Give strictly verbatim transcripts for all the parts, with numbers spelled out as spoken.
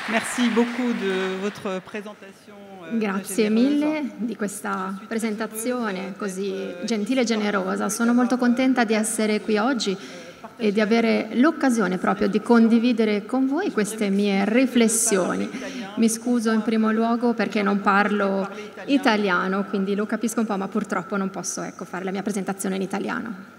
Merci beaucoup de votre présentation. Grazie mille di questa presentazione così gentile e generosa. Sono molto contenta di essere qui oggi e di avere l'occasione proprio di condividere con voi queste mie riflessioni. Mi scuso in primo luogo perché non parlo italiano, quindi lo capisco un po', ma purtroppo non posso, ecco, fare la mia presentazione in italiano.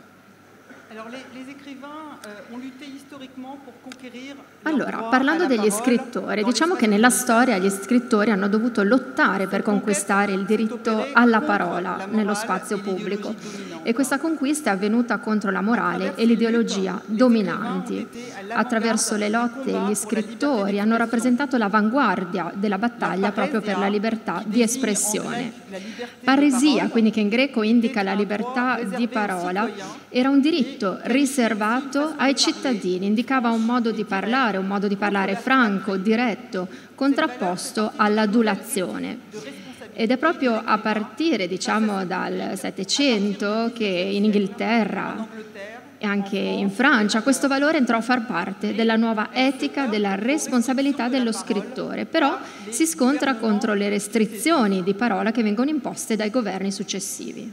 Allora, parlando degli scrittori, diciamo che nella storia gli scrittori hanno dovuto lottare per conquistare il diritto alla parola nello spazio pubblico e questa conquista è avvenuta contro la morale e l'ideologia dominanti. Attraverso le lotte gli scrittori hanno rappresentato l'avanguardia della battaglia proprio per la libertà di espressione. Paresia, quindi che in greco indica la libertà di parola, era un diritto riservato ai cittadini, indicava un modo di parlare, un modo di parlare franco, diretto, contrapposto all'adulazione. Ed è proprio a partire, diciamo, dal Settecento che in Inghilterra e anche in Francia questo valore entrò a far parte della nuova etica della responsabilità dello scrittore, però si scontra contro le restrizioni di parola che vengono imposte dai governi successivi.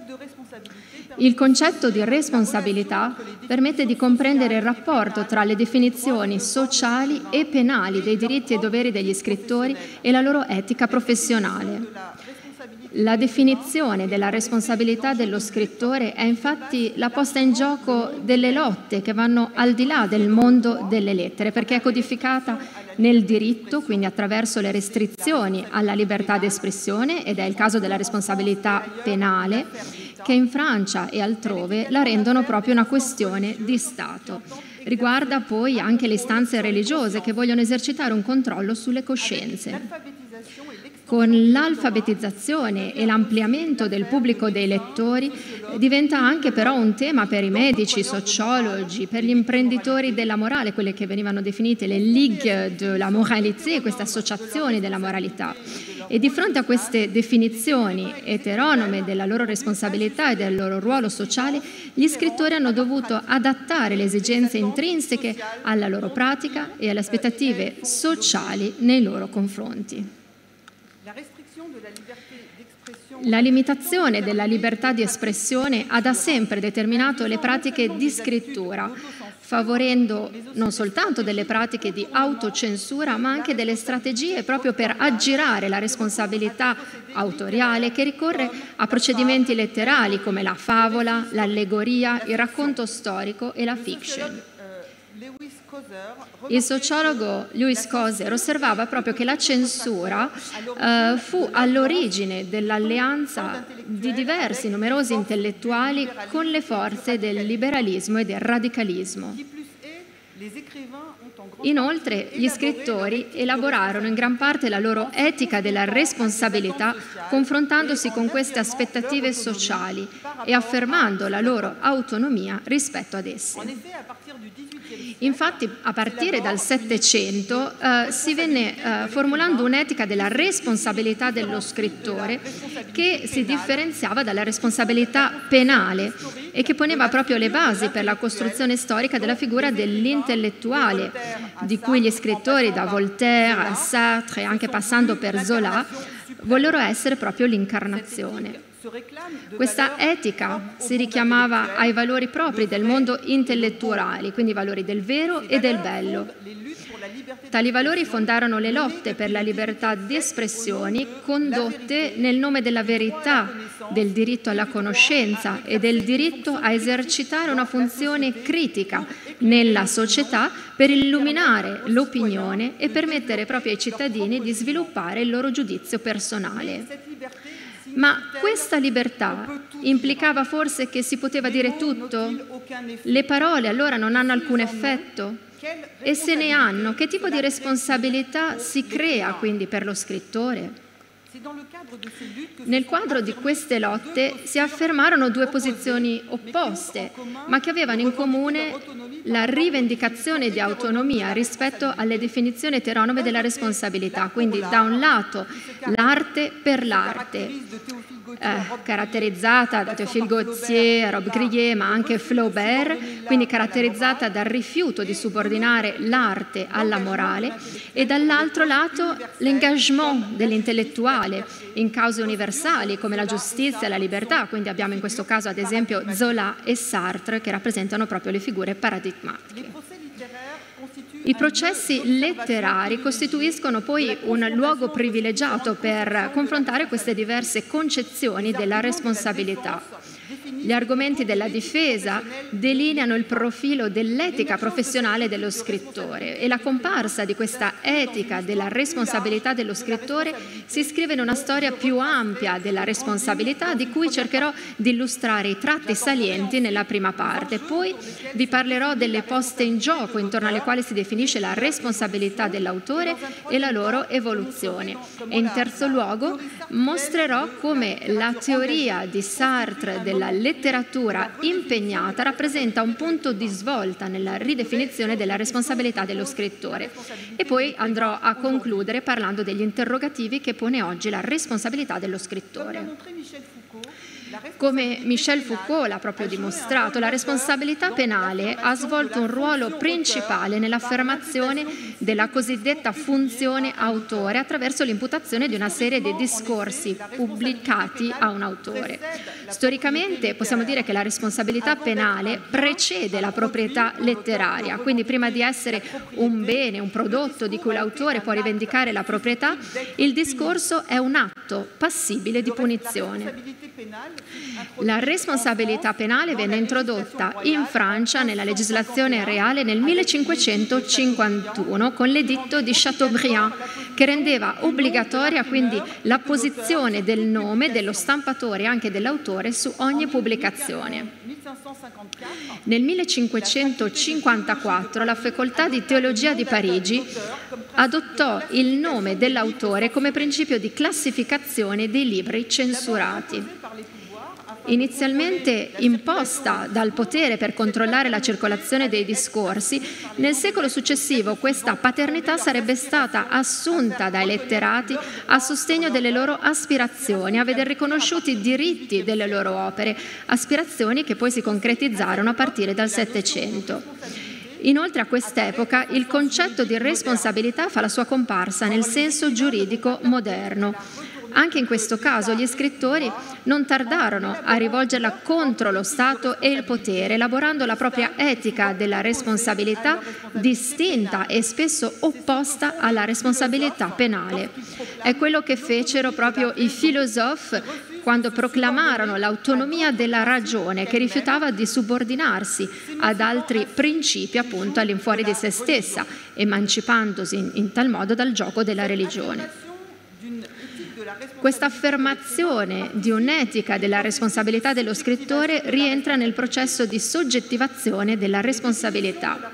Il concetto di responsabilità permette di comprendere il rapporto tra le definizioni sociali e penali dei diritti e doveri degli scrittori e la loro etica professionale. La definizione della responsabilità dello scrittore è infatti la posta in gioco delle lotte che vanno al di là del mondo delle lettere, perché è codificata nel diritto, quindi attraverso le restrizioni alla libertà d'espressione, ed è il caso della responsabilità penale, che in Francia e altrove la rendono proprio una questione di Stato. Riguarda poi anche le istanze religiose che vogliono esercitare un controllo sulle coscienze. Con l'alfabetizzazione e l'ampliamento del pubblico dei lettori diventa anche però un tema per i medici, i sociologi, per gli imprenditori della morale, quelle che venivano definite le Ligue de la Moralité, queste associazioni della moralità. E di fronte a queste definizioni eteronome della loro responsabilità e del loro ruolo sociale, gli scrittori hanno dovuto adattare le esigenze intrinseche alla loro pratica e alle aspettative sociali nei loro confronti. La limitazione della libertà di espressione ha da sempre determinato le pratiche di scrittura, favorendo non soltanto delle pratiche di autocensura, ma anche delle strategie proprio per aggirare la responsabilità autoriale che ricorre a procedimenti letterali come la favola, l'allegoria, il racconto storico e la fiction. Il sociologo Lewis Coser osservava proprio che la censura eh, fu all'origine dell'alleanza di diversi, numerosi intellettuali con le forze del liberalismo e del radicalismo. Inoltre, gli scrittori elaborarono in gran parte la loro etica della responsabilità confrontandosi con queste aspettative sociali e affermando la loro autonomia rispetto ad esse. Infatti, a partire dal Settecento eh, si venne eh, formulando un'etica della responsabilità dello scrittore che si differenziava dalla responsabilità penale e che poneva proprio le basi per la costruzione storica della figura dell'intellettuale, di cui gli scrittori da Voltaire a Sartre, anche passando per Zola, vollero essere proprio l'incarnazione. Questa etica si richiamava ai valori propri del mondo intellettuale, quindi i valori del vero e del bello. Tali valori fondarono le lotte per la libertà di espressioni condotte nel nome della verità, del diritto alla conoscenza e del diritto a esercitare una funzione critica nella società per illuminare l'opinione e permettere proprio ai cittadini di sviluppare il loro giudizio personale. Ma questa libertà implicava forse che si poteva dire tutto? Le parole allora non hanno alcun effetto? E se ne hanno, che tipo di responsabilità si crea quindi per lo scrittore? Nel quadro di queste lotte si affermarono due posizioni opposte, ma che avevano in comune la rivendicazione di autonomia rispetto alle definizioni eteronome della responsabilità. Quindi, da un lato, l'arte per l'arte, eh, caratterizzata da Théophile Gautier, Rob Grillet, ma anche Flaubert, quindi caratterizzata dal rifiuto di subordinare l'arte alla morale, e dall'altro lato l'engagement dell'intellettuale in cause universali come la giustizia e la libertà, quindi abbiamo in questo caso ad esempio Zola e Sartre che rappresentano proprio le figure paradigmatiche. I processi letterari costituiscono poi un luogo privilegiato per confrontare queste diverse concezioni della responsabilità. Gli argomenti della difesa delineano il profilo dell'etica professionale dello scrittore e la comparsa di questa etica della responsabilità dello scrittore si iscrive in una storia più ampia della responsabilità di cui cercherò di illustrare i tratti salienti nella prima parte. Poi vi parlerò delle poste in gioco intorno alle quali si definisce la responsabilità dell'autore e la loro evoluzione. E in terzo luogo mostrerò come la teoria di Sartre della letteratura impegnata rappresenta un punto di svolta nella ridefinizione della responsabilità dello scrittore. E poi andrò a concludere parlando degli interrogativi che pone oggi la responsabilità dello scrittore. Come Michel Foucault l'ha proprio dimostrato, la responsabilità penale ha svolto un ruolo principale nell'affermazione della cosiddetta funzione autore attraverso l'imputazione di una serie di discorsi pubblicati a un autore. Storicamente possiamo dire che la responsabilità penale precede la proprietà letteraria, quindi prima di essere un bene, un prodotto di cui l'autore può rivendicare la proprietà, il discorso è un atto passibile di punizione. La responsabilità penale venne introdotta in Francia nella legislazione reale nel millecinquecentocinquantuno con l'editto di Chateaubriand, che rendeva obbligatoria quindi l'apposizione del nome dello stampatore e anche dell'autore su ogni pubblicazione. Nel millecinquecentocinquantaquattro la Facoltà di Teologia di Parigi adottò il nome dell'autore come principio di classificazione dei libri censurati. Inizialmente imposta dal potere per controllare la circolazione dei discorsi, nel secolo successivo questa paternità sarebbe stata assunta dai letterati a sostegno delle loro aspirazioni, a veder riconosciuti i diritti delle loro opere, aspirazioni che poi si concretizzarono a partire dal Settecento. Inoltre a quest'epoca il concetto di responsabilità fa la sua comparsa nel senso giuridico moderno. Anche in questo caso gli scrittori non tardarono a rivolgerla contro lo Stato e il potere, elaborando la propria etica della responsabilità distinta e spesso opposta alla responsabilità penale. È quello che fecero proprio i filosofi quando proclamarono l'autonomia della ragione, che rifiutava di subordinarsi ad altri principi appunto all'infuori di se stessa, emancipandosi in, in tal modo dal gioco della religione. Questa affermazione di un'etica della responsabilità dello scrittore rientra nel processo di soggettivazione della responsabilità.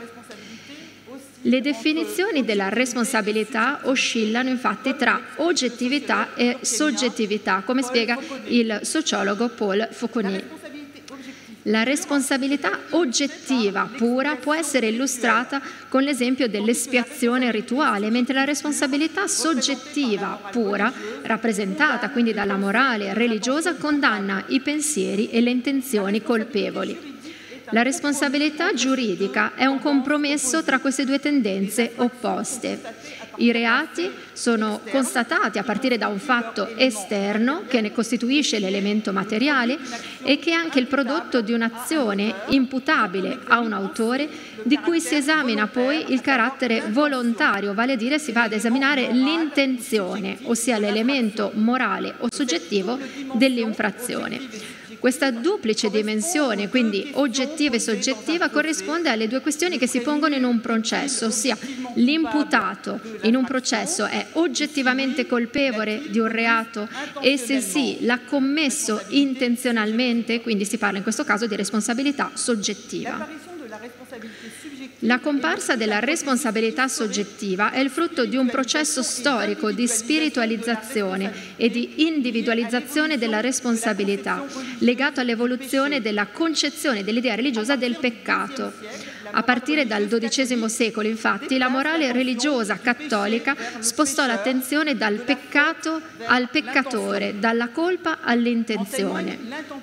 Le definizioni della responsabilità oscillano infatti tra oggettività e soggettività, come spiega il sociologo Paul Fauconnier. La responsabilità oggettiva pura può essere illustrata con l'esempio dell'espiazione rituale, mentre la responsabilità soggettiva pura, rappresentata quindi dalla morale religiosa, condanna i pensieri e le intenzioni colpevoli. La responsabilità giuridica è un compromesso tra queste due tendenze opposte. I reati sono constatati a partire da un fatto esterno che ne costituisce l'elemento materiale e che è anche il prodotto di un'azione imputabile a un autore di cui si esamina poi il carattere volontario, vale a dire si va ad esaminare l'intenzione, ossia l'elemento morale o soggettivo dell'infrazione. Questa duplice dimensione, quindi oggettiva e soggettiva, corrisponde alle due questioni che si pongono in un processo, ossia l'imputato in un processo è oggettivamente colpevole di un reato e se sì l'ha commesso intenzionalmente, quindi si parla in questo caso di responsabilità soggettiva. La comparsa della responsabilità soggettiva è il frutto di un processo storico di spiritualizzazione e di individualizzazione della responsabilità, legato all'evoluzione della concezione dell'idea religiosa del peccato. A partire dal dodicesimo secolo, infatti, la morale religiosa cattolica spostò l'attenzione dal peccato al peccatore, dalla colpa all'intenzione.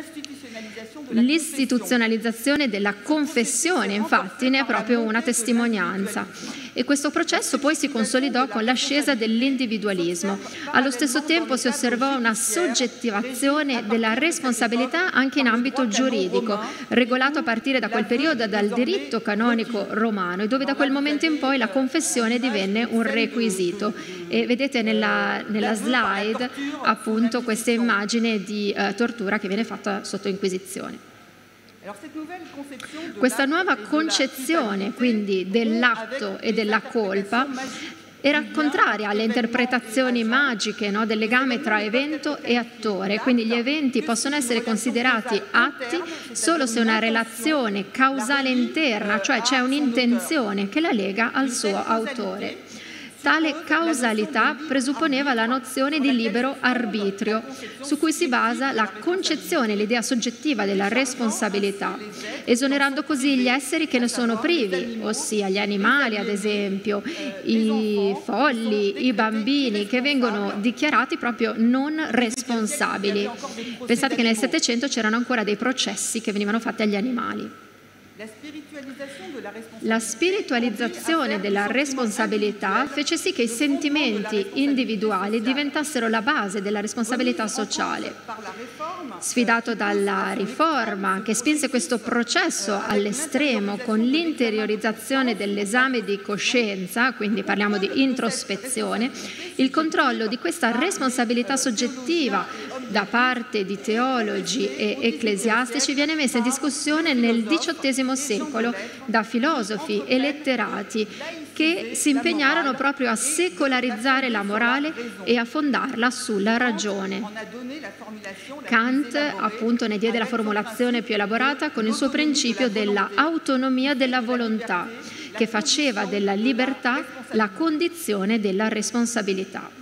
L'istituzionalizzazione della confessione, infatti, ne è proprio una testimonianza. E questo processo poi si consolidò con l'ascesa dell'individualismo. Allo stesso tempo si osservò una soggettivazione della responsabilità anche in ambito giuridico, regolato a partire da quel periodo dal diritto canonico romano, e dove da quel momento in poi la confessione divenne un requisito. E vedete nella, nella slide appunto questa immagine di eh, tortura che viene fatta sotto Inquisizione. Questa nuova concezione, quindi, dell'atto e della colpa era contraria alle interpretazioni magiche, no, del legame tra evento e attore. Quindi gli eventi possono essere considerati atti solo se una relazione causale interna, cioè c'è un'intenzione che la lega al suo autore. Tale causalità presupponeva la nozione di libero arbitrio, su cui si basa la concezione, l'idea soggettiva della responsabilità, esonerando così gli esseri che ne sono privi, ossia gli animali, ad esempio, i folli, i bambini, che vengono dichiarati proprio non responsabili. Pensate che nel Settecento c'erano ancora dei processi che venivano fatti agli animali. La spiritualizzazione della responsabilità fece sì che i sentimenti individuali diventassero la base della responsabilità sociale. Sfidato dalla Riforma, che spinse questo processo all'estremo con l'interiorizzazione dell'esame di coscienza, quindi parliamo di introspezione, il controllo di questa responsabilità soggettiva da parte di teologi e ecclesiastici viene messa in discussione nel diciottesimo secolo da filosofi e letterati che si impegnarono proprio a secolarizzare la morale e a fondarla sulla ragione. Kant, appunto, ne diede la formulazione più elaborata con il suo principio della autonomia della volontà, che faceva della libertà la condizione della responsabilità.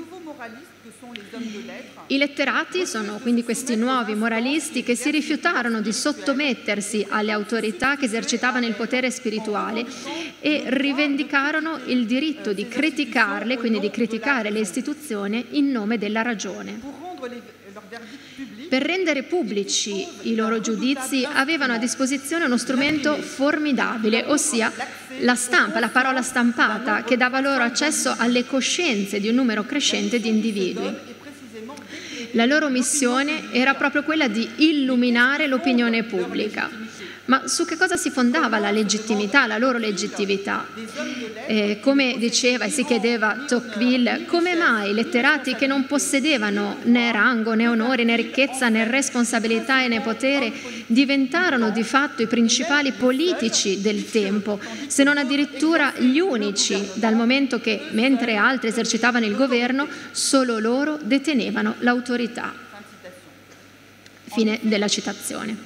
I letterati sono quindi questi nuovi moralisti che si rifiutarono di sottomettersi alle autorità che esercitavano il potere spirituale e rivendicarono il diritto di criticarle, quindi di criticare le istituzioni in nome della ragione. Per rendere pubblici i loro giudizi avevano a disposizione uno strumento formidabile, ossia la stampa, la parola stampata, che dava loro accesso alle coscienze di un numero crescente di individui. La loro missione era proprio quella di illuminare l'opinione pubblica. Ma su che cosa si fondava la legittimità, la loro legittimità? Eh, come diceva e si chiedeva Tocqueville, come mai letterati che non possedevano né rango, né onore, né ricchezza, né responsabilità e né potere diventarono di fatto i principali politici del tempo, se non addirittura gli unici, dal momento che, mentre altri esercitavano il governo, solo loro detenevano l'autorità. Fine della citazione.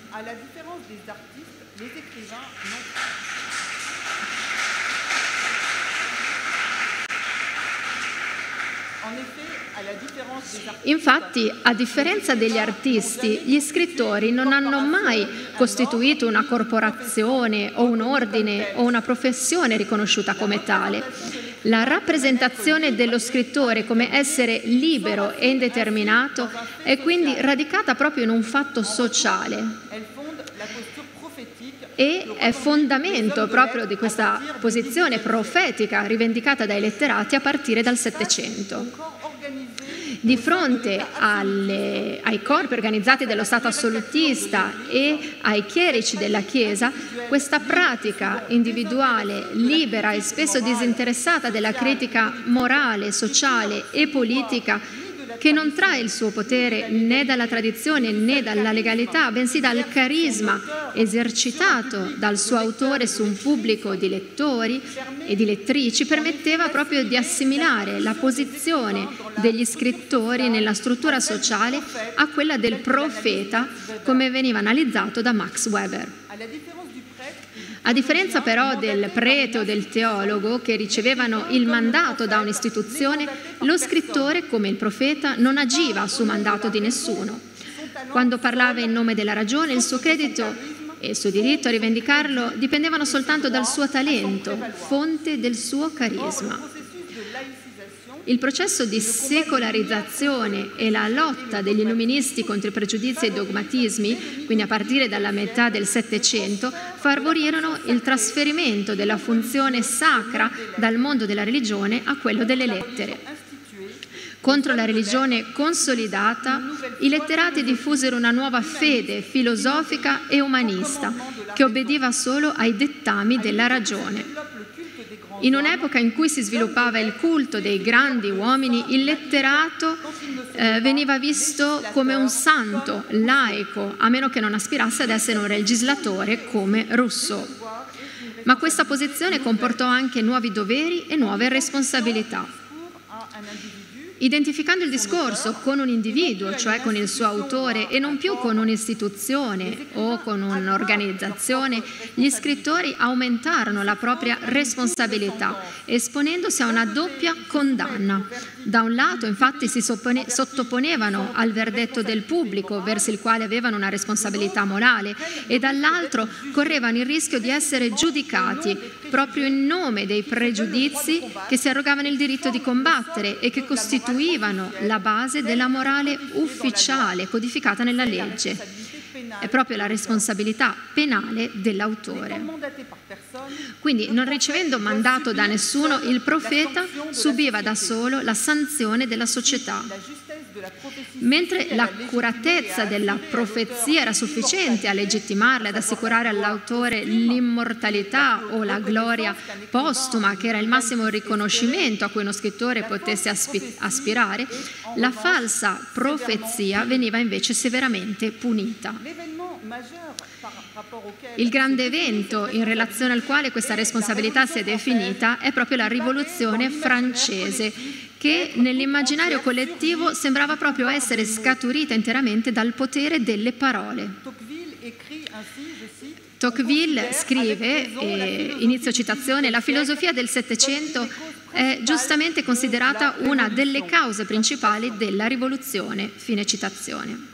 Infatti, a differenza degli artisti, gli scrittori non hanno mai costituito una corporazione o un ordine o una professione riconosciuta come tale. La rappresentazione dello scrittore come essere libero e indeterminato è quindi radicata proprio in un fatto sociale e è fondamento proprio di questa posizione profetica rivendicata dai letterati a partire dal Settecento. Di fronte alle, ai corpi organizzati dello Stato assolutista e ai chierici della Chiesa, questa pratica individuale, libera e spesso disinteressata della critica morale, sociale e politica, che non trae il suo potere né dalla tradizione né dalla legalità, bensì dal carisma esercitato dal suo autore su un pubblico di lettori e di lettrici, permetteva proprio di assimilare la posizione degli scrittori nella struttura sociale a quella del profeta, come veniva analizzato da Max Weber. A differenza però del prete o del teologo che ricevevano il mandato da un'istituzione, lo scrittore, come il profeta, non agiva su mandato di nessuno. Quando parlava in nome della ragione, il suo credito e il suo diritto a rivendicarlo dipendevano soltanto dal suo talento, fonte del suo carisma. Il processo di secolarizzazione e la lotta degli illuministi contro i pregiudizi e i dogmatismi, quindi a partire dalla metà del Settecento, favorirono il trasferimento della funzione sacra dal mondo della religione a quello delle lettere. Contro la religione consolidata, i letterati diffusero una nuova fede filosofica e umanista che obbediva solo ai dettami della ragione. In un'epoca in cui si sviluppava il culto dei grandi uomini, il letterato eh, veniva visto come un santo, laico, a meno che non aspirasse ad essere un legislatore come Rousseau. Ma questa posizione comportò anche nuovi doveri e nuove responsabilità. Identificando il discorso con un individuo, cioè con il suo autore, e non più con un'istituzione o con un'organizzazione, gli scrittori aumentarono la propria responsabilità, esponendosi a una doppia condanna. Da un lato, infatti, si sottoponevano al verdetto del pubblico, verso il quale avevano una responsabilità morale, e dall'altro correvano il rischio di essere giudicati proprio in nome dei pregiudizi che si arrogavano il diritto di combattere e che costituivano la base della morale ufficiale codificata nella legge. È proprio la responsabilità penale dell'autore. Quindi, non ricevendo mandato da nessuno, il profeta subiva da solo la sanzione della società. Mentre l'accuratezza della profezia era sufficiente a legittimarla, ad assicurare all'autore l'immortalità o la gloria postuma, che era il massimo riconoscimento a cui uno scrittore potesse aspi- aspirare, la falsa profezia veniva invece severamente punita. Il grande evento in relazione al quale questa responsabilità si è definita è proprio la Rivoluzione francese, che nell'immaginario collettivo sembrava proprio essere scaturita interamente dal potere delle parole. Tocqueville scrive, eh, inizio citazione, la filosofia del Settecento è giustamente considerata una delle cause principali della rivoluzione, fine citazione.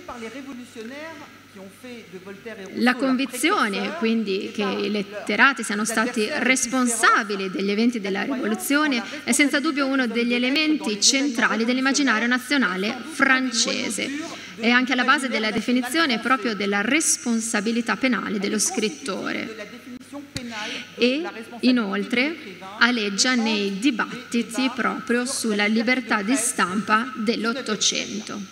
La convinzione, quindi, che i letterati siano stati responsabili degli eventi della rivoluzione è senza dubbio uno degli elementi centrali dell'immaginario nazionale francese. È anche alla base della definizione proprio della responsabilità penale dello scrittore. E inoltre aleggia nei dibattiti proprio sulla libertà di stampa dell'Ottocento.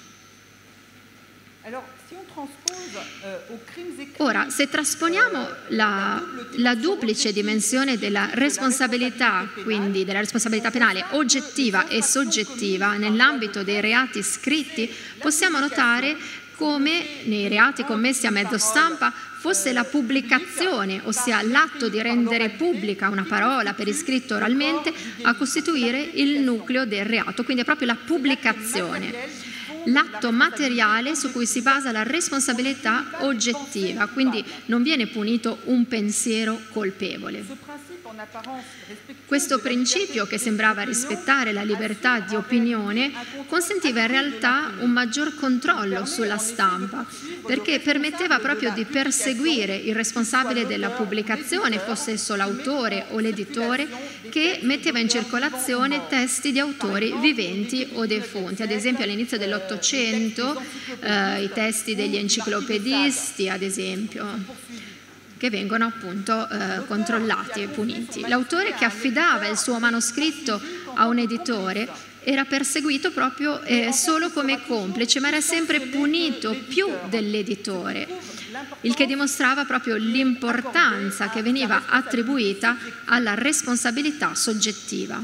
Ora, se trasponiamo la, la duplice dimensione della responsabilità, quindi della responsabilità penale oggettiva e soggettiva nell'ambito dei reati scritti, possiamo notare come nei reati commessi a mezzo stampa fosse la pubblicazione, ossia l'atto di rendere pubblica una parola per iscritto oralmente, a costituire il nucleo del reato, quindi è proprio la pubblicazione. L'atto materiale su cui si basa la responsabilità oggettiva, quindi non viene punito un pensiero colpevole. Questo principio, che sembrava rispettare la libertà di opinione, consentiva in realtà un maggior controllo sulla stampa, perché permetteva proprio di perseguire il responsabile della pubblicazione, fosse esso l'autore o l'editore, che metteva in circolazione testi di autori viventi o defunti. Ad esempio, all'inizio dell'Ottocento, eh, i testi degli enciclopedisti, ad esempio, che vengono appunto eh, controllati e puniti. L'autore che affidava il suo manoscritto a un editore era perseguito proprio eh, solo come complice, ma era sempre punito più dell'editore, il che dimostrava proprio l'importanza che veniva attribuita alla responsabilità soggettiva.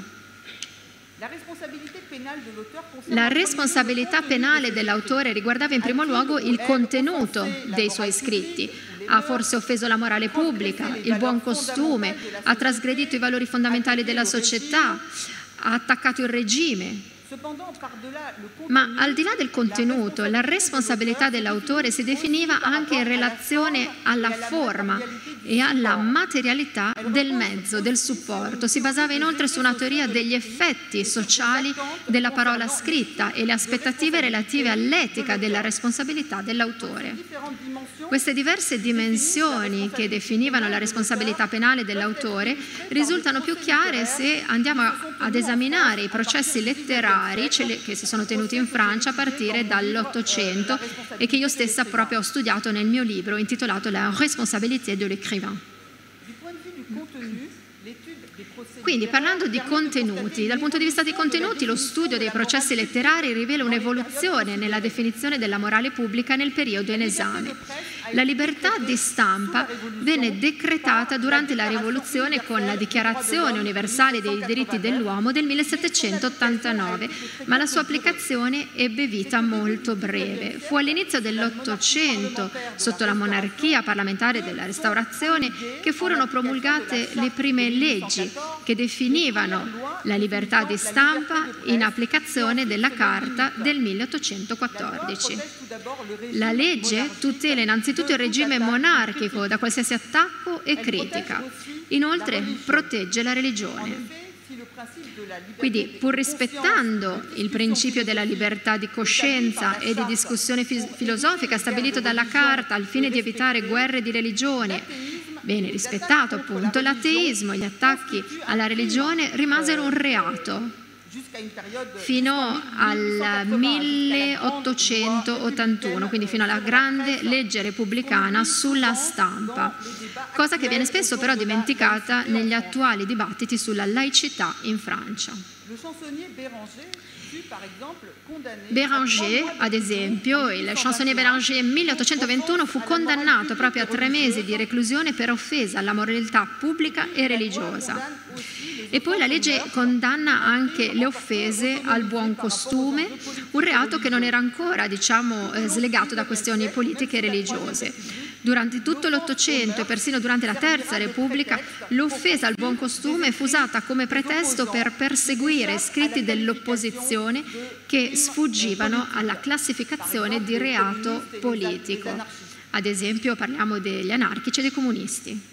La responsabilità penale dell'autore riguardava in primo luogo il contenuto dei suoi scritti. Ha forse offeso la morale pubblica, il buon costume, ha trasgredito i valori fondamentali della società, ha attaccato il regime. Ma al di là del contenuto, la responsabilità dell'autore si definiva anche in relazione alla forma e alla materialità del mezzo, del supporto. Si basava inoltre su una teoria degli effetti sociali della parola scritta e le aspettative relative all'etica della responsabilità dell'autore. Queste diverse dimensioni che definivano la responsabilità penale dell'autore risultano più chiare se andiamo ad esaminare i processi letterari che si sono tenuti in Francia a partire dall'Ottocento e che io stessa proprio ho studiato nel mio libro intitolato La responsabilité de l'écrivain. Quindi, parlando di contenuti, dal punto di vista dei contenuti, lo studio dei processi letterari rivela un'evoluzione nella definizione della morale pubblica nel periodo in esame. La libertà di stampa venne decretata durante la Rivoluzione con la Dichiarazione universale dei diritti dell'uomo del millesettecentottantanove, ma la sua applicazione ebbe vita molto breve. Fu all'inizio dell'Ottocento, sotto la monarchia parlamentare della Restaurazione, che furono promulgate le prime leggi che definivano la libertà di stampa in applicazione della Carta del milleottocentoquattordici. La legge tutela innanzitutto il regime monarchico da qualsiasi attacco e critica. Inoltre protegge la religione. Quindi, pur rispettando il principio della libertà di coscienza e di discussione filosofica stabilito dalla Carta al fine di evitare guerre di religione, bene rispettato appunto, l'ateismo e gli attacchi alla religione rimasero un reato fino al milleottocentottantuno, quindi fino alla grande legge repubblicana sulla stampa, cosa che viene spesso però dimenticata negli attuali dibattiti sulla laicità in Francia. Béranger, ad esempio, il chansonnier Béranger nel milleottocentoventuno fu condannato proprio a tre mesi di reclusione per offesa alla moralità pubblica e religiosa. E poi la legge condanna anche le offese al buon costume, un reato che non era ancora, diciamo, slegato da questioni politiche e religiose. Durante tutto l'Ottocento e persino durante la Terza Repubblica, l'offesa al buon costume fu usata come pretesto per perseguire iscritti dell'opposizione che sfuggivano alla classificazione di reato politico. Ad esempio, parliamo degli anarchici e dei comunisti.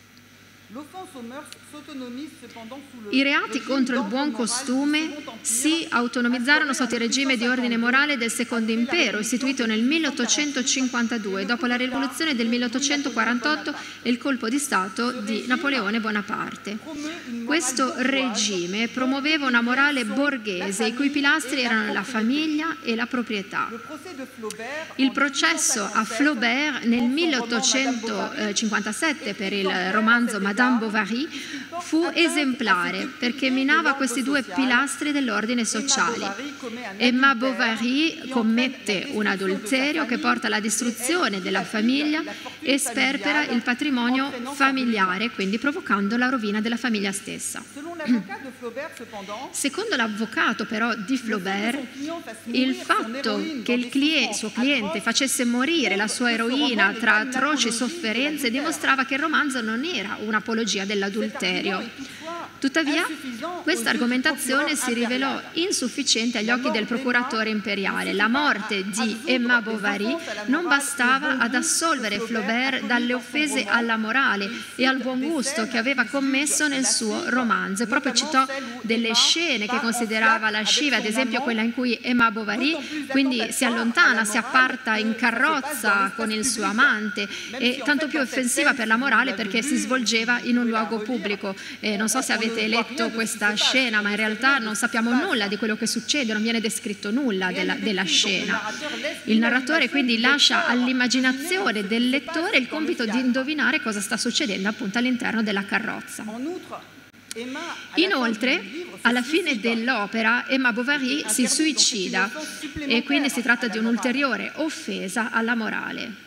I reati contro il buon costume si autonomizzarono sotto il regime di ordine morale del Secondo Impero, istituito nel milleottocentocinquantadue, dopo la rivoluzione del milleottocentoquarantotto e il colpo di Stato di Napoleone Bonaparte. Questo regime promuoveva una morale borghese, i cui pilastri erano la famiglia e la proprietà. Il processo a Flaubert nel milleottocentocinquantasette per il romanzo Madame Bovary fu esemplare perché minava questi due pilastri dell'ordine sociale. Emma Bovary commette un adulterio che porta alla distruzione della famiglia e sperpera il patrimonio familiare, quindi provocando la rovina della famiglia stessa. Secondo l'avvocato però di Flaubert, il fatto che il cliente, suo cliente facesse morire la sua eroina tra atroci sofferenze dimostrava che il romanzo non era un'apologia dell'adulterio. Tuttavia, questa argomentazione si rivelò insufficiente agli occhi del procuratore imperiale. La morte di Emma Bovary non bastava ad assolvere Flaubert dalle offese alla morale e al buon gusto che aveva commesso nel suo romanzo. E proprio citò delle scene che considerava lascive, ad esempio quella in cui Emma Bovary quindi si allontana, si apparta in carrozza con il suo amante, e tanto più offensiva per la morale perché si svolgeva in un luogo pubblico. Eh, non so se avete letto questa scena, ma in realtà non sappiamo nulla di quello che succede, non viene descritto nulla della, della scena. Il narratore quindi lascia all'immaginazione del lettore il compito di indovinare cosa sta succedendo appunto all'interno della carrozza. Inoltre, alla fine dell'opera, Emma Bovary si suicida e quindi si tratta di un'ulteriore offesa alla morale.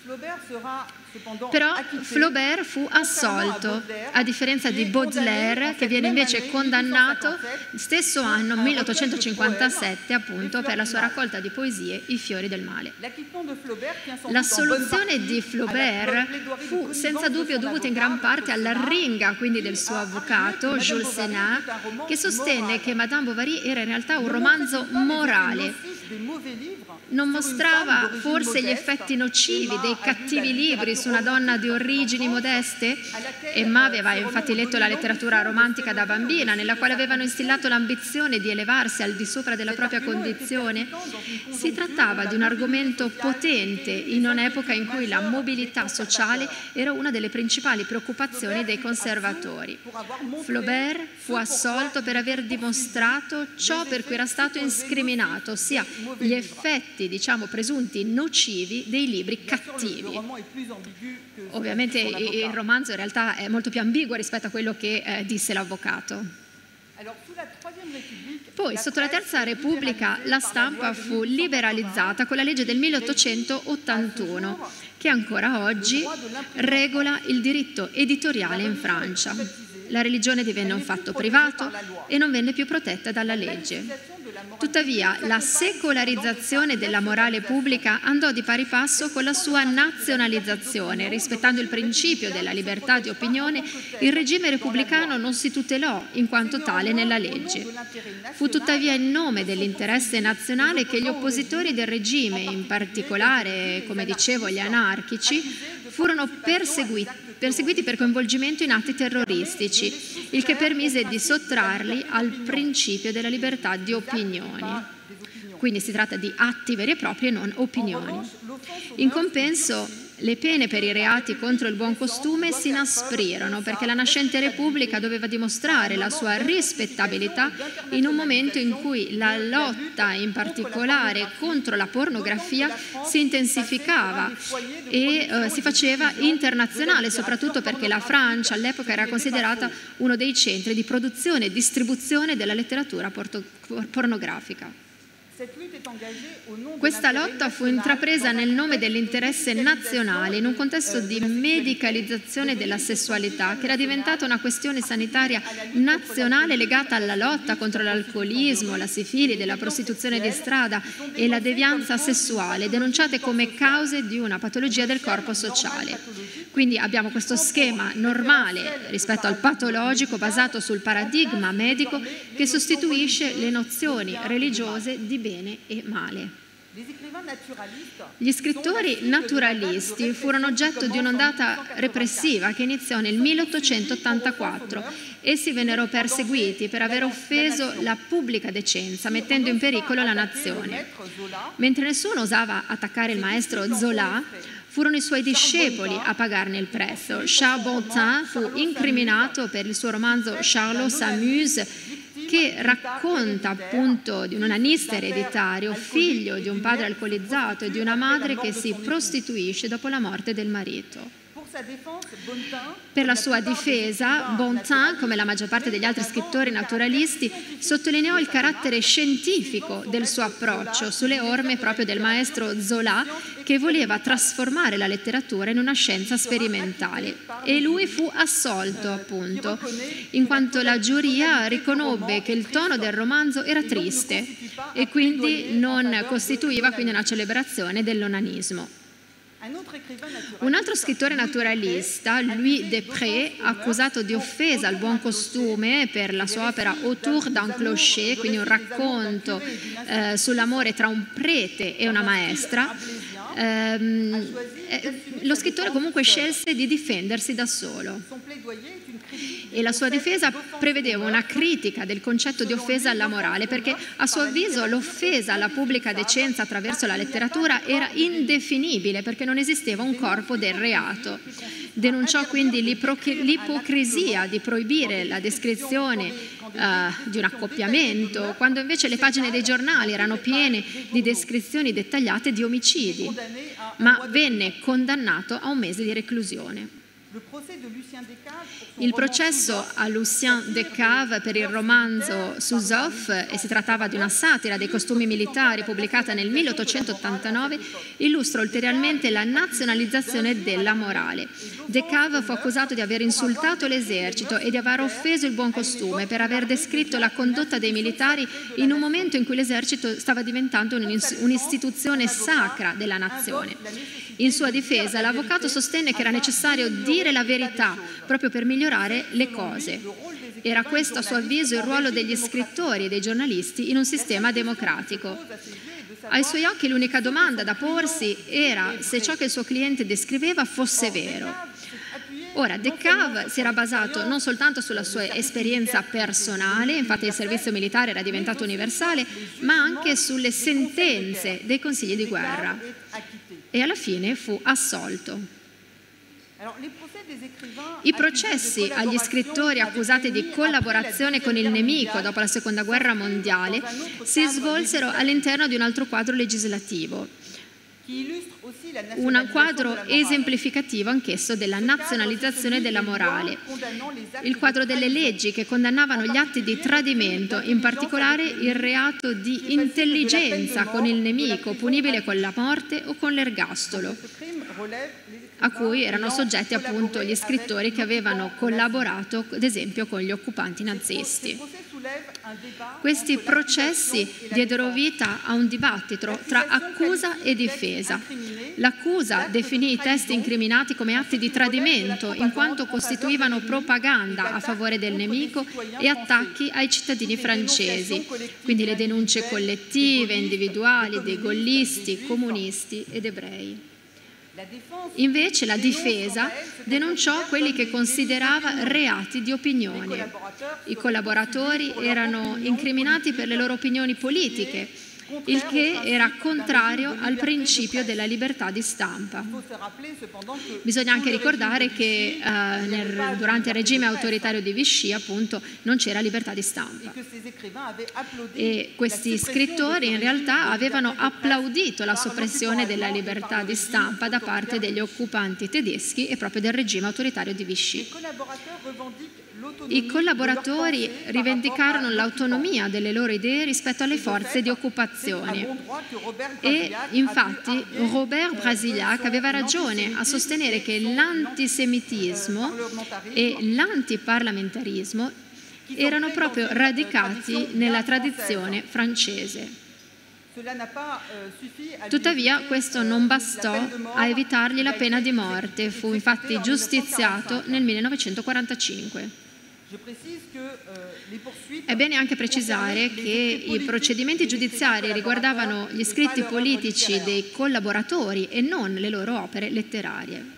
Però Flaubert fu assolto, a differenza di Baudelaire, che viene invece condannato stesso anno, milleottocentocinquantasette, appunto, per la sua raccolta di poesie I fiori del male. L'assoluzione di Flaubert fu senza dubbio dovuta in gran parte all'arringa quindi del suo avvocato, Jules Sénart, che sostenne che Madame Bovary era in realtà un romanzo morale non mostrava forse gli effetti nocivi dei cattivi libri su una donna di origini modeste? Emma aveva infatti letto la letteratura romantica da bambina, nella quale avevano instillato l'ambizione di elevarsi al di sopra della propria condizione. Si trattava di un argomento potente in un'epoca in cui la mobilità sociale era una delle principali preoccupazioni dei conservatori. Flaubert fu assolto per aver dimostrato ciò per cui era stato incriminato, ossia gli effetti, diciamo, presunti nocivi dei libri cattivi. Ovviamente il romanzo in realtà è molto più ambiguo rispetto a quello che eh, disse l'avvocato. Poi, sotto la Terza Repubblica, la stampa fu liberalizzata con la legge del milleottocentottantuno, che ancora oggi regola il diritto editoriale in Francia. La religione divenne un fatto privato e non venne più protetta dalla legge. Tuttavia, la secolarizzazione della morale pubblica andò di pari passo con la sua nazionalizzazione. Rispettando il principio della libertà di opinione, il regime repubblicano non si tutelò in quanto tale nella legge. Fu tuttavia in nome dell'interesse nazionale che gli oppositori del regime, in particolare, come dicevo, gli anarchici, furono perseguiti, perseguiti per coinvolgimento in atti terroristici, il che permise di sottrarli al principio della libertà di opinioni. Quindi si tratta di atti veri e propri e non opinioni. In compenso, le pene per i reati contro il buon costume si inasprirono perché la nascente Repubblica doveva dimostrare la sua rispettabilità in un momento in cui la lotta, in particolare contro la pornografia, si intensificava e eh, si faceva internazionale, soprattutto perché la Francia all'epoca era considerata uno dei centri di produzione e distribuzione della letteratura pornografica. Questa lotta fu intrapresa nel nome dell'interesse nazionale in un contesto di medicalizzazione della sessualità che era diventata una questione sanitaria nazionale legata alla lotta contro l'alcolismo, la sifilide, la prostituzione di strada e la devianza sessuale, denunciate come cause di una patologia del corpo sociale. Quindi abbiamo questo schema normale rispetto al patologico basato sul paradigma medico che sostituisce le nozioni religiose di bene e male. Gli scrittori naturalisti furono oggetto di un'ondata repressiva che iniziò nel milleottocentottantaquattro. Essi vennero perseguiti per aver offeso la pubblica decenza, mettendo in pericolo la nazione. Mentre nessuno osava attaccare il maestro Zola, furono i suoi discepoli a pagarne il prezzo. Charles Bontin fu incriminato per il suo romanzo Charlot s'amuse, che racconta appunto di un onanista ereditario, figlio di un padre alcolizzato e di una madre che si prostituisce dopo la morte del marito. Per la sua difesa, Bontin, come la maggior parte degli altri scrittori naturalisti, sottolineò il carattere scientifico del suo approccio sulle orme proprio del maestro Zola, che voleva trasformare la letteratura in una scienza sperimentale. E lui fu assolto, appunto, in quanto la giuria riconobbe che il tono del romanzo era triste e quindi non costituiva quindi una celebrazione dell'onanismo. Un altro scrittore naturalista, Louis Desprez, accusato di offesa al buon costume per la sua opera Autour d'un clocher, quindi un racconto eh, sull'amore tra un prete e una maestra, ehm, eh, lo scrittore comunque scelse di difendersi da solo. E la sua difesa prevedeva una critica del concetto di offesa alla morale, perché a suo avviso l'offesa alla pubblica decenza attraverso la letteratura era indefinibile, perché non esisteva un corpo del reato. Denunciò quindi l'ipocrisia di proibire la descrizione uh, di un accoppiamento, quando invece le pagine dei giornali erano piene di descrizioni dettagliate di omicidi, ma venne condannato a un mese di reclusione. Il processo a Lucien Descaves per il romanzo Suzov, e si trattava di una satira dei costumi militari pubblicata nel milleottocentottantanove, illustra ulteriormente la nazionalizzazione della morale. Descaves fu accusato di aver insultato l'esercito e di aver offeso il buon costume per aver descritto la condotta dei militari in un momento in cui l'esercito stava diventando un'istituzione sacra della nazione. In sua difesa, l'avvocato sostenne che era necessario dire la verità proprio per migliorare le cose. Era questo, a suo avviso, il ruolo degli scrittori e dei giornalisti in un sistema democratico. Ai suoi occhi l'unica domanda da porsi era se ciò che il suo cliente descriveva fosse vero. Ora, Descaves si era basato non soltanto sulla sua esperienza personale, infatti il servizio militare era diventato universale, ma anche sulle sentenze dei consigli di guerra. E alla fine fu assolto. I processi agli scrittori accusati di collaborazione con il nemico dopo la Seconda Guerra Mondiale si svolsero all'interno di un altro quadro legislativo, un quadro esemplificativo anch'esso della nazionalizzazione della morale, il quadro delle leggi che condannavano gli atti di tradimento, in particolare il reato di intelligenza con il nemico, punibile con la morte o con l'ergastolo, a cui erano soggetti appunto gli scrittori che avevano collaborato, ad esempio, con gli occupanti nazisti. Questi processi diedero vita a un dibattito tra accusa e difesa. L'accusa definì i testi incriminati come atti di tradimento, in quanto costituivano propaganda a favore del nemico e attacchi ai cittadini francesi, quindi le denunce collettive, individuali, dei gollisti, comunisti ed ebrei. Invece la difesa denunciò quelli che considerava reati di opinione. I collaboratori erano incriminati per le loro opinioni politiche, il che era contrario al principio della libertà di stampa. Bisogna anche ricordare che eh, nel, durante il regime autoritario di Vichy, appunto, non c'era libertà di stampa. E questi scrittori in realtà avevano applaudito la soppressione della libertà di stampa da parte degli occupanti tedeschi e proprio del regime autoritario di Vichy. I collaboratori rivendicarono l'autonomia delle loro idee rispetto alle forze di occupazione e infatti Robert Brasillach aveva ragione a sostenere che l'antisemitismo e l'antiparlamentarismo erano proprio radicati nella tradizione francese. Tuttavia questo non bastò a evitargli la pena di morte, fu infatti giustiziato nel millenovecentoquarantacinque. È bene anche precisare che i procedimenti giudiziari riguardavano gli scritti politici dei collaboratori e non le loro opere letterarie.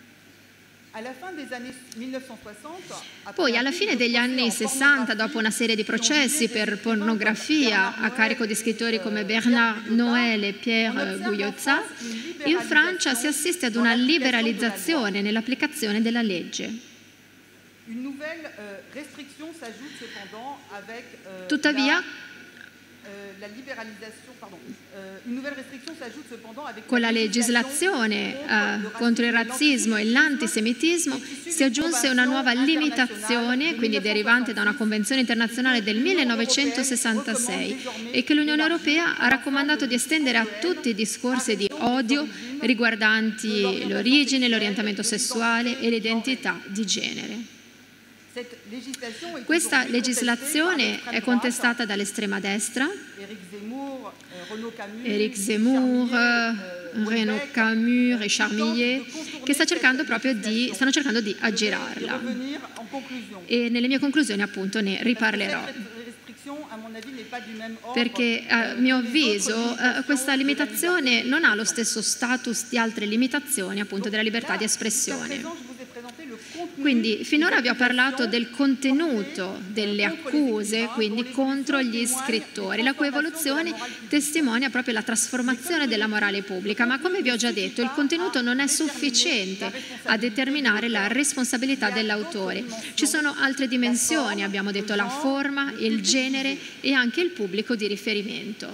Poi, alla fine degli anni sessanta, dopo una serie di processi per pornografia a carico di scrittori come Bernard Noël e Pierre Guyotza, in Francia si assiste ad una liberalizzazione nell'applicazione della legge. Tuttavia, con la legislazione eh, contro il razzismo e l'antisemitismo si aggiunse una nuova limitazione, quindi derivante da una convenzione internazionale del millenovecentosessantasei, e che l'Unione Europea ha raccomandato di estendere a tutti i discorsi di odio riguardanti l'origine, l'orientamento sessuale e l'identità di genere. Questa legislazione è contestata dall'estrema destra, Éric Zemmour, Renaud Camus, Richard Millet, che sta cercando proprio di, stanno cercando di aggirarla. E nelle mie conclusioni appunto ne riparlerò. Perché a mio avviso eh, questa limitazione non ha lo stesso status di altre limitazioni appunto della libertà di espressione. Quindi finora vi ho parlato del contenuto delle accuse, quindi contro gli scrittori, la cui evoluzione testimonia proprio la trasformazione della morale pubblica, ma come vi ho già detto il contenuto non è sufficiente a determinare la responsabilità dell'autore. Ci sono altre dimensioni, abbiamo detto la forma, il genere e anche il pubblico di riferimento.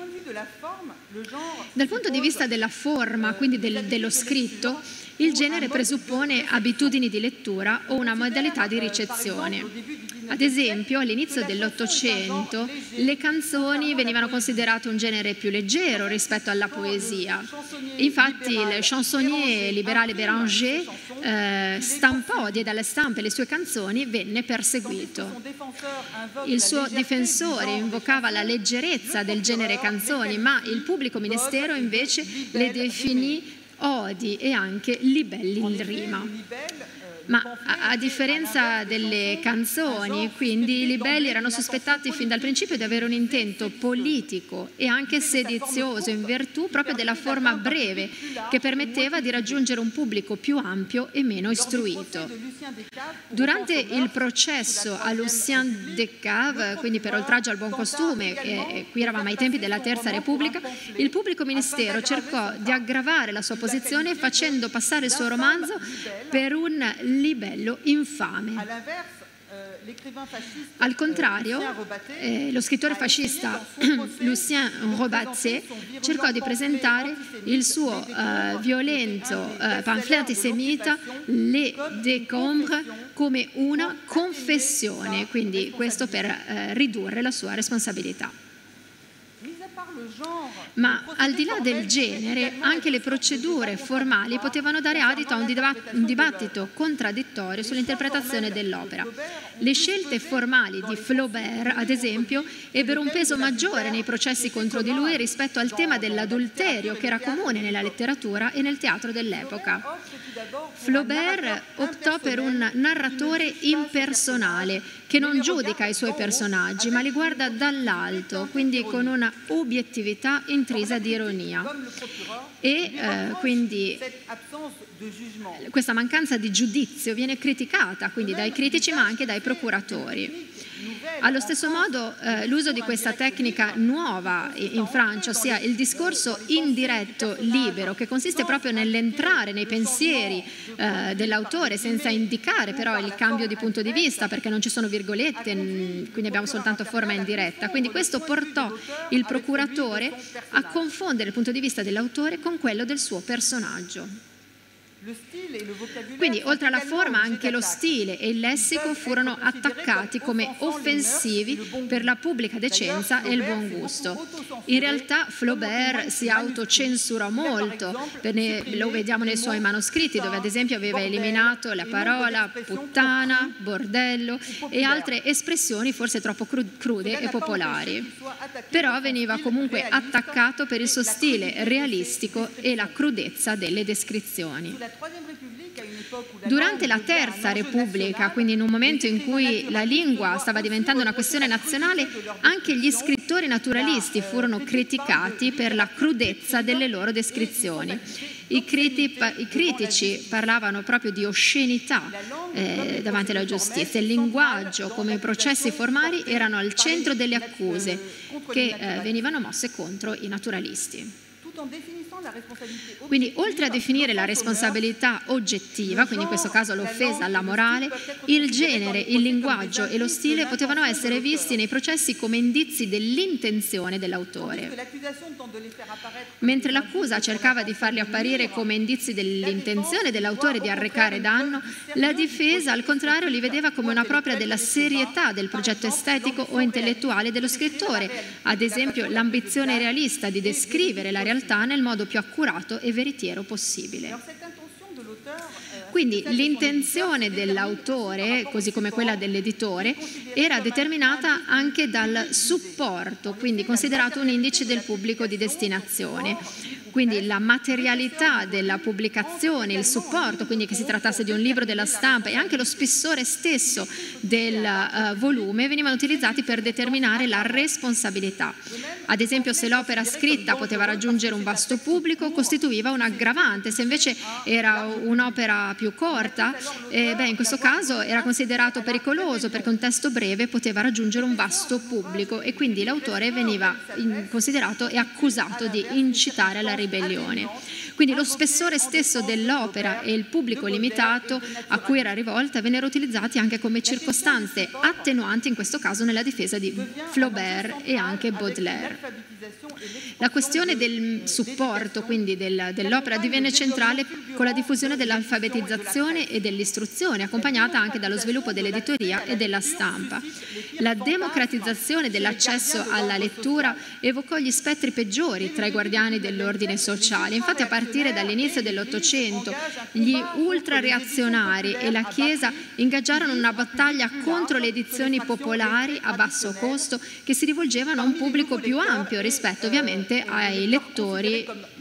Dal punto di vista della forma, quindi del, dello scritto, il genere presuppone abitudini di lettura o una modalità di ricezione. Ad esempio, all'inizio dell'Ottocento, le canzoni venivano considerate un genere più leggero rispetto alla poesia. Infatti, il chansonnier liberale Béranger eh, stampò, diede alle stampe le sue canzoni, venne perseguito. Il suo difensore invocava la leggerezza del genere canzoni, ma il pubblico ministero invece le definì odi e anche libelli in rima. Ma a, a differenza delle canzoni, quindi i libelli erano sospettati fin dal principio di avere un intento politico e anche sedizioso in virtù proprio della forma breve che permetteva di raggiungere un pubblico più ampio e meno istruito. Durante il processo a Lucien de Cave, quindi per oltraggio al buon costume, e qui eravamo ai tempi della Terza Repubblica, il pubblico ministero cercò di aggravare la sua posizione facendo passare il suo romanzo per un libello infame. Al contrario, eh, lo scrittore fascista Lucien Robatse cercò di presentare il suo eh, violento eh, pamphlet antisemita Les Décombres come una confessione, quindi questo per eh, ridurre la sua responsabilità. Ma al di là del genere, anche le procedure formali potevano dare adito a un, dibat- un dibattito contraddittorio sull'interpretazione dell'opera. Le scelte formali di Flaubert, ad esempio, ebbero un peso maggiore nei processi contro di lui rispetto al tema dell'adulterio, che era comune nella letteratura e nel teatro dell'epoca. Flaubert optò per un narratore impersonale, che non giudica i suoi personaggi, ma li guarda dall'alto, quindi con una obiettività intrisa di ironia. E eh, quindi questa mancanza di giudizio viene criticata quindi dai critici ma anche dai procuratori. Allo stesso modo eh, l'uso di questa tecnica nuova in Francia, ossia il discorso indiretto libero, che consiste proprio nell'entrare nei pensieri eh, dell'autore senza indicare però il cambio di punto di vista, perché non ci sono virgolette, quindi abbiamo soltanto forma indiretta. Quindi questo portò il procuratore a confondere il punto di vista dell'autore con quello del suo personaggio. Quindi, oltre alla forma, anche lo stile e il lessico furono attaccati come offensivi per la pubblica decenza e il buon gusto. In realtà Flaubert si autocensurò molto, lo vediamo nei suoi manoscritti, dove ad esempio aveva eliminato la parola puttana, bordello e altre espressioni forse troppo crude e popolari. Però veniva comunque attaccato per il suo stile realistico e la crudezza delle descrizioni. Durante la Terza Repubblica, quindi in un momento in cui la lingua stava diventando una questione nazionale, anche gli scrittori naturalisti furono criticati per la crudezza delle loro descrizioni. I, criti, I critici parlavano proprio di oscenità eh, davanti alla giustizia. Il linguaggio, come i processi formali, erano al centro delle accuse che eh, venivano mosse contro i naturalisti. Quindi, oltre a definire la responsabilità oggettiva, quindi in questo caso l'offesa alla morale, il genere, il linguaggio e lo stile potevano essere visti nei processi come indizi dell'intenzione dell'autore. Mentre l'accusa cercava di farli apparire come indizi dell'intenzione dell'autore di arrecare danno, la difesa, al contrario, li vedeva come una propria della serietà del progetto estetico o intellettuale dello scrittore, ad esempio l'ambizione realista di descrivere la realtà nel modo più accurato e veritiero possibile. Quindi l'intenzione dell'autore, così come quella dell'editore, era determinata anche dal supporto, quindi considerato un indice del pubblico di destinazione. Quindi la materialità della pubblicazione, il supporto, quindi che si trattasse di un libro della stampa, e anche lo spessore stesso del uh, volume venivano utilizzati per determinare la responsabilità. Ad esempio, se l'opera scritta poteva raggiungere un vasto pubblico, costituiva un aggravante. Se invece era un'opera più corta, eh, beh, in questo caso era considerato pericoloso, perché un testo breve poteva raggiungere un vasto pubblico e quindi l'autore veniva in, considerato e accusato di incitare alla ribellione. Quindi lo spessore stesso dell'opera e il pubblico limitato a cui era rivolta vennero utilizzati anche come circostanze attenuanti, in questo caso nella difesa di Flaubert e anche Baudelaire. La questione del supporto, quindi del, dell'opera, divenne centrale con la diffusione dell'alfabetizzazione e dell'istruzione, accompagnata anche dallo sviluppo dell'editoria e della stampa. La democratizzazione dell'accesso alla lettura evocò gli spettri peggiori tra i guardiani dell'ordine sociale. Infatti, a partire dall'inizio dell'Ottocento, gli ultrareazionari e la Chiesa ingaggiarono una battaglia contro le edizioni popolari a basso costo che si rivolgevano a un pubblico più ampio rispetto ovviamente ai lettori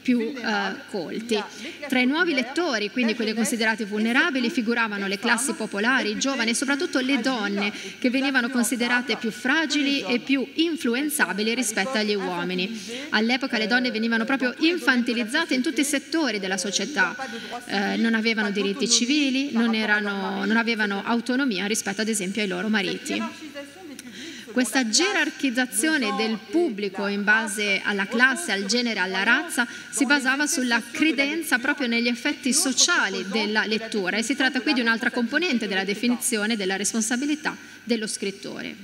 più eh, colti. Tra i nuovi lettori, quindi quelli considerati vulnerabili, figuravano le classi popolari, i giovani e soprattutto le donne, che venivano considerate più fragili e più influenzabili rispetto agli uomini. All'epoca le donne venivano proprio infantilizzate in tutti i settori della società, eh, non avevano diritti civili, non, erano, non avevano autonomia rispetto ad esempio ai loro mariti. Questa gerarchizzazione del pubblico in base alla classe, al genere, alla razza si basava sulla credenza proprio negli effetti sociali della lettura, e si tratta qui di un'altra componente della definizione della responsabilità dello scrittore.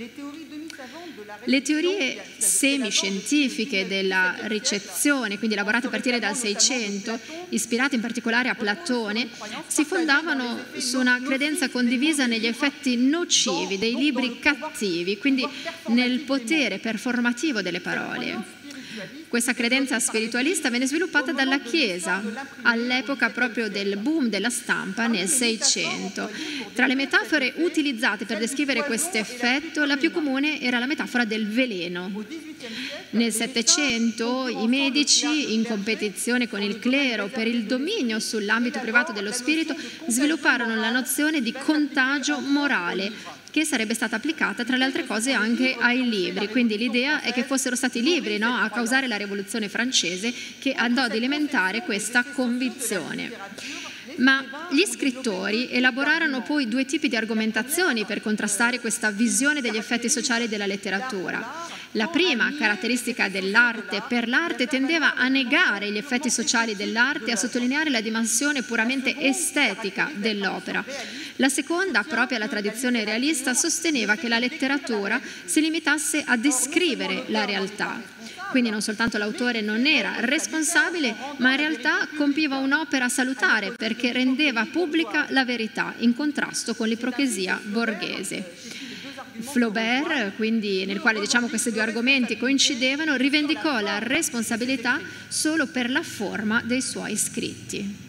Le teorie semiscientifiche della ricezione, quindi elaborate a partire dal Seicento, ispirate in particolare a Platone, si fondavano su una credenza condivisa negli effetti nocivi dei libri cattivi, quindi nel potere performativo delle parole. Questa credenza spiritualista venne sviluppata dalla Chiesa all'epoca proprio del boom della stampa nel Seicento. Tra le metafore utilizzate per descrivere questo effetto, la più comune era la metafora del veleno. Nel Settecento i medici, in competizione con il clero per il dominio sull'ambito privato dello spirito, svilupparono la nozione di contagio morale, che sarebbe stata applicata tra le altre cose anche ai libri. Quindi l'idea è che fossero stati i libri, no, a causare la rivoluzione francese, che andò ad alimentare questa convinzione. Ma gli scrittori elaborarono poi due tipi di argomentazioni per contrastare questa visione degli effetti sociali della letteratura. La prima, caratteristica dell'arte per l'arte, tendeva a negare gli effetti sociali dell'arte e a sottolineare la dimensione puramente estetica dell'opera. La seconda, propria la tradizione realista, sosteneva che la letteratura si limitasse a descrivere la realtà. Quindi non soltanto l'autore non era responsabile, ma in realtà compiva un'opera salutare perché rendeva pubblica la verità, in contrasto con l'ipocrisia borghese. Flaubert, quindi, nel quale diciamo questi due argomenti coincidevano, rivendicò la responsabilità solo per la forma dei suoi scritti.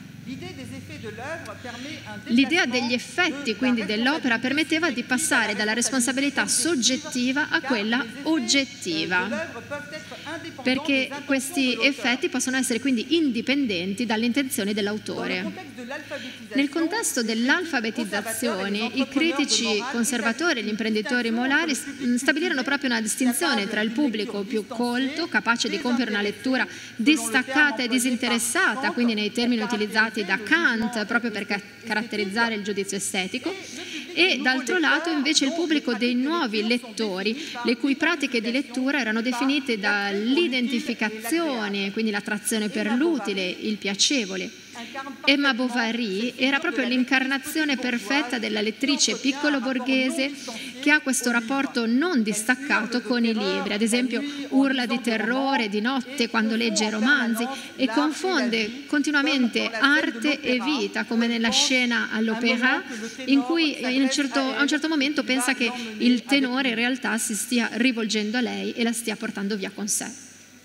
L'idea degli effetti, quindi, dell'opera permetteva di passare dalla responsabilità soggettiva a quella oggettiva, perché questi effetti possono essere quindi indipendenti dalle intenzioni dell'autore. Nel contesto dell'alfabetizzazione, i critici conservatori e gli imprenditori morali stabilirono proprio una distinzione tra il pubblico più colto, capace di compiere una lettura distaccata e disinteressata, quindi nei termini utilizzati da Kant proprio per ca- caratterizzare il giudizio estetico, e d'altro lato invece il pubblico dei nuovi lettori, le cui pratiche di lettura erano definite dall'identificazione, quindi l'attrazione per l'utile, il piacevole. Emma Bovary era proprio l'incarnazione perfetta della lettrice piccolo borghese che ha questo rapporto non distaccato con i libri, ad esempio urla di terrore di notte quando legge romanzi e confonde continuamente arte e vita, come nella scena all'opéra in cui in un certo, a un certo momento pensa che il tenore in realtà si stia rivolgendo a lei e la stia portando via con sé.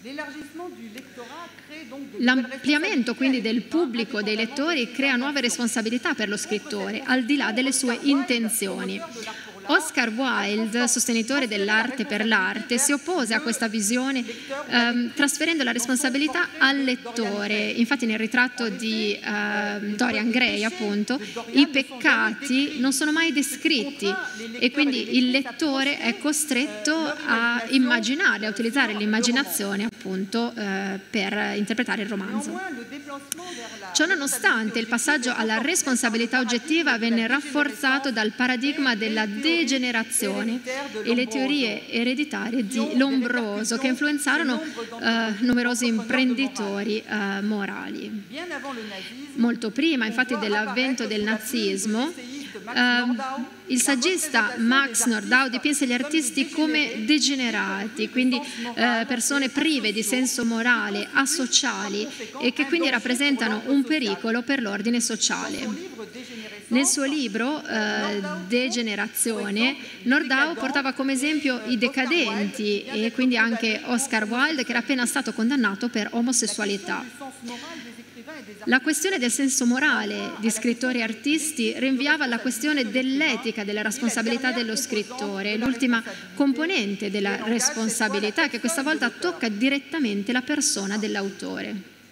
L'ampliamento quindi del pubblico dei lettori crea nuove responsabilità per lo scrittore, al di là delle sue intenzioni. Oscar Wilde, sostenitore dell'arte per l'arte, si oppose a questa visione ehm, trasferendo la responsabilità al lettore. Infatti nel ritratto di ehm, Dorian Gray, appunto, i peccati non sono mai descritti e quindi il lettore è costretto a immaginare, a utilizzare l'immaginazione appunto eh, per interpretare il romanzo. Ciononostante, il passaggio alla responsabilità oggettiva venne rafforzato dal paradigma della degenerazione e le teorie ereditarie di Lombroso, che influenzarono eh, numerosi imprenditori eh, morali. Molto prima, infatti, dell'avvento del nazismo, eh, il saggista Max Nordau dipinse gli artisti come degenerati, quindi eh, persone prive di senso morale, asociali e che quindi rappresentano un pericolo per l'ordine sociale. Nel suo libro eh, Degenerazione, Nordau portava come esempio i decadenti e quindi anche Oscar Wilde, che era appena stato condannato per omosessualità. La questione del senso morale di scrittori e artisti rinviava alla questione dell'etica, della responsabilità dello scrittore, l'ultima componente della responsabilità che questa volta tocca direttamente la persona dell'autore.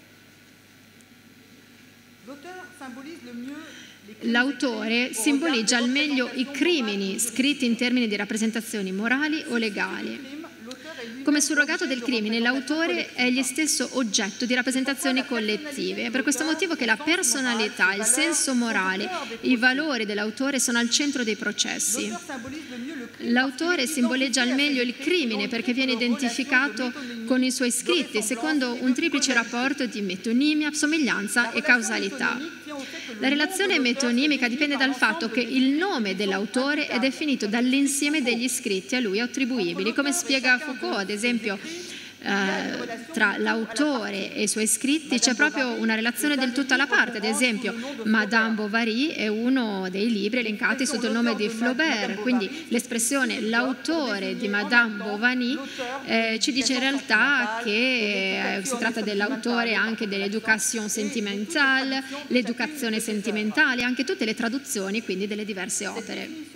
L'autore simboleggia al meglio i crimini scritti in termini di rappresentazioni morali o legali. Come surrogato del crimine, l'autore è egli stesso oggetto di rappresentazioni collettive. È per questo motivo che la personalità, il senso morale, i valori dell'autore sono al centro dei processi. L'autore simboleggia al meglio il crimine perché viene identificato con i suoi scritti secondo un triplice rapporto di metonimia, somiglianza e causalità. La relazione metonimica dipende dal fatto che il nome dell'autore è definito dall'insieme degli scritti a lui attribuibili, come spiega Foucault, ad esempio. Eh, tra l'autore e i suoi scritti c'è proprio una relazione del tutto alla parte. Ad esempio, Madame Bovary è uno dei libri elencati sotto il nome di Flaubert, quindi l'espressione l'autore di Madame Bovary eh, ci dice in realtà che eh, si tratta dell'autore anche dell'education sentimentale, l'educazione sentimentale, anche tutte le traduzioni quindi delle diverse opere.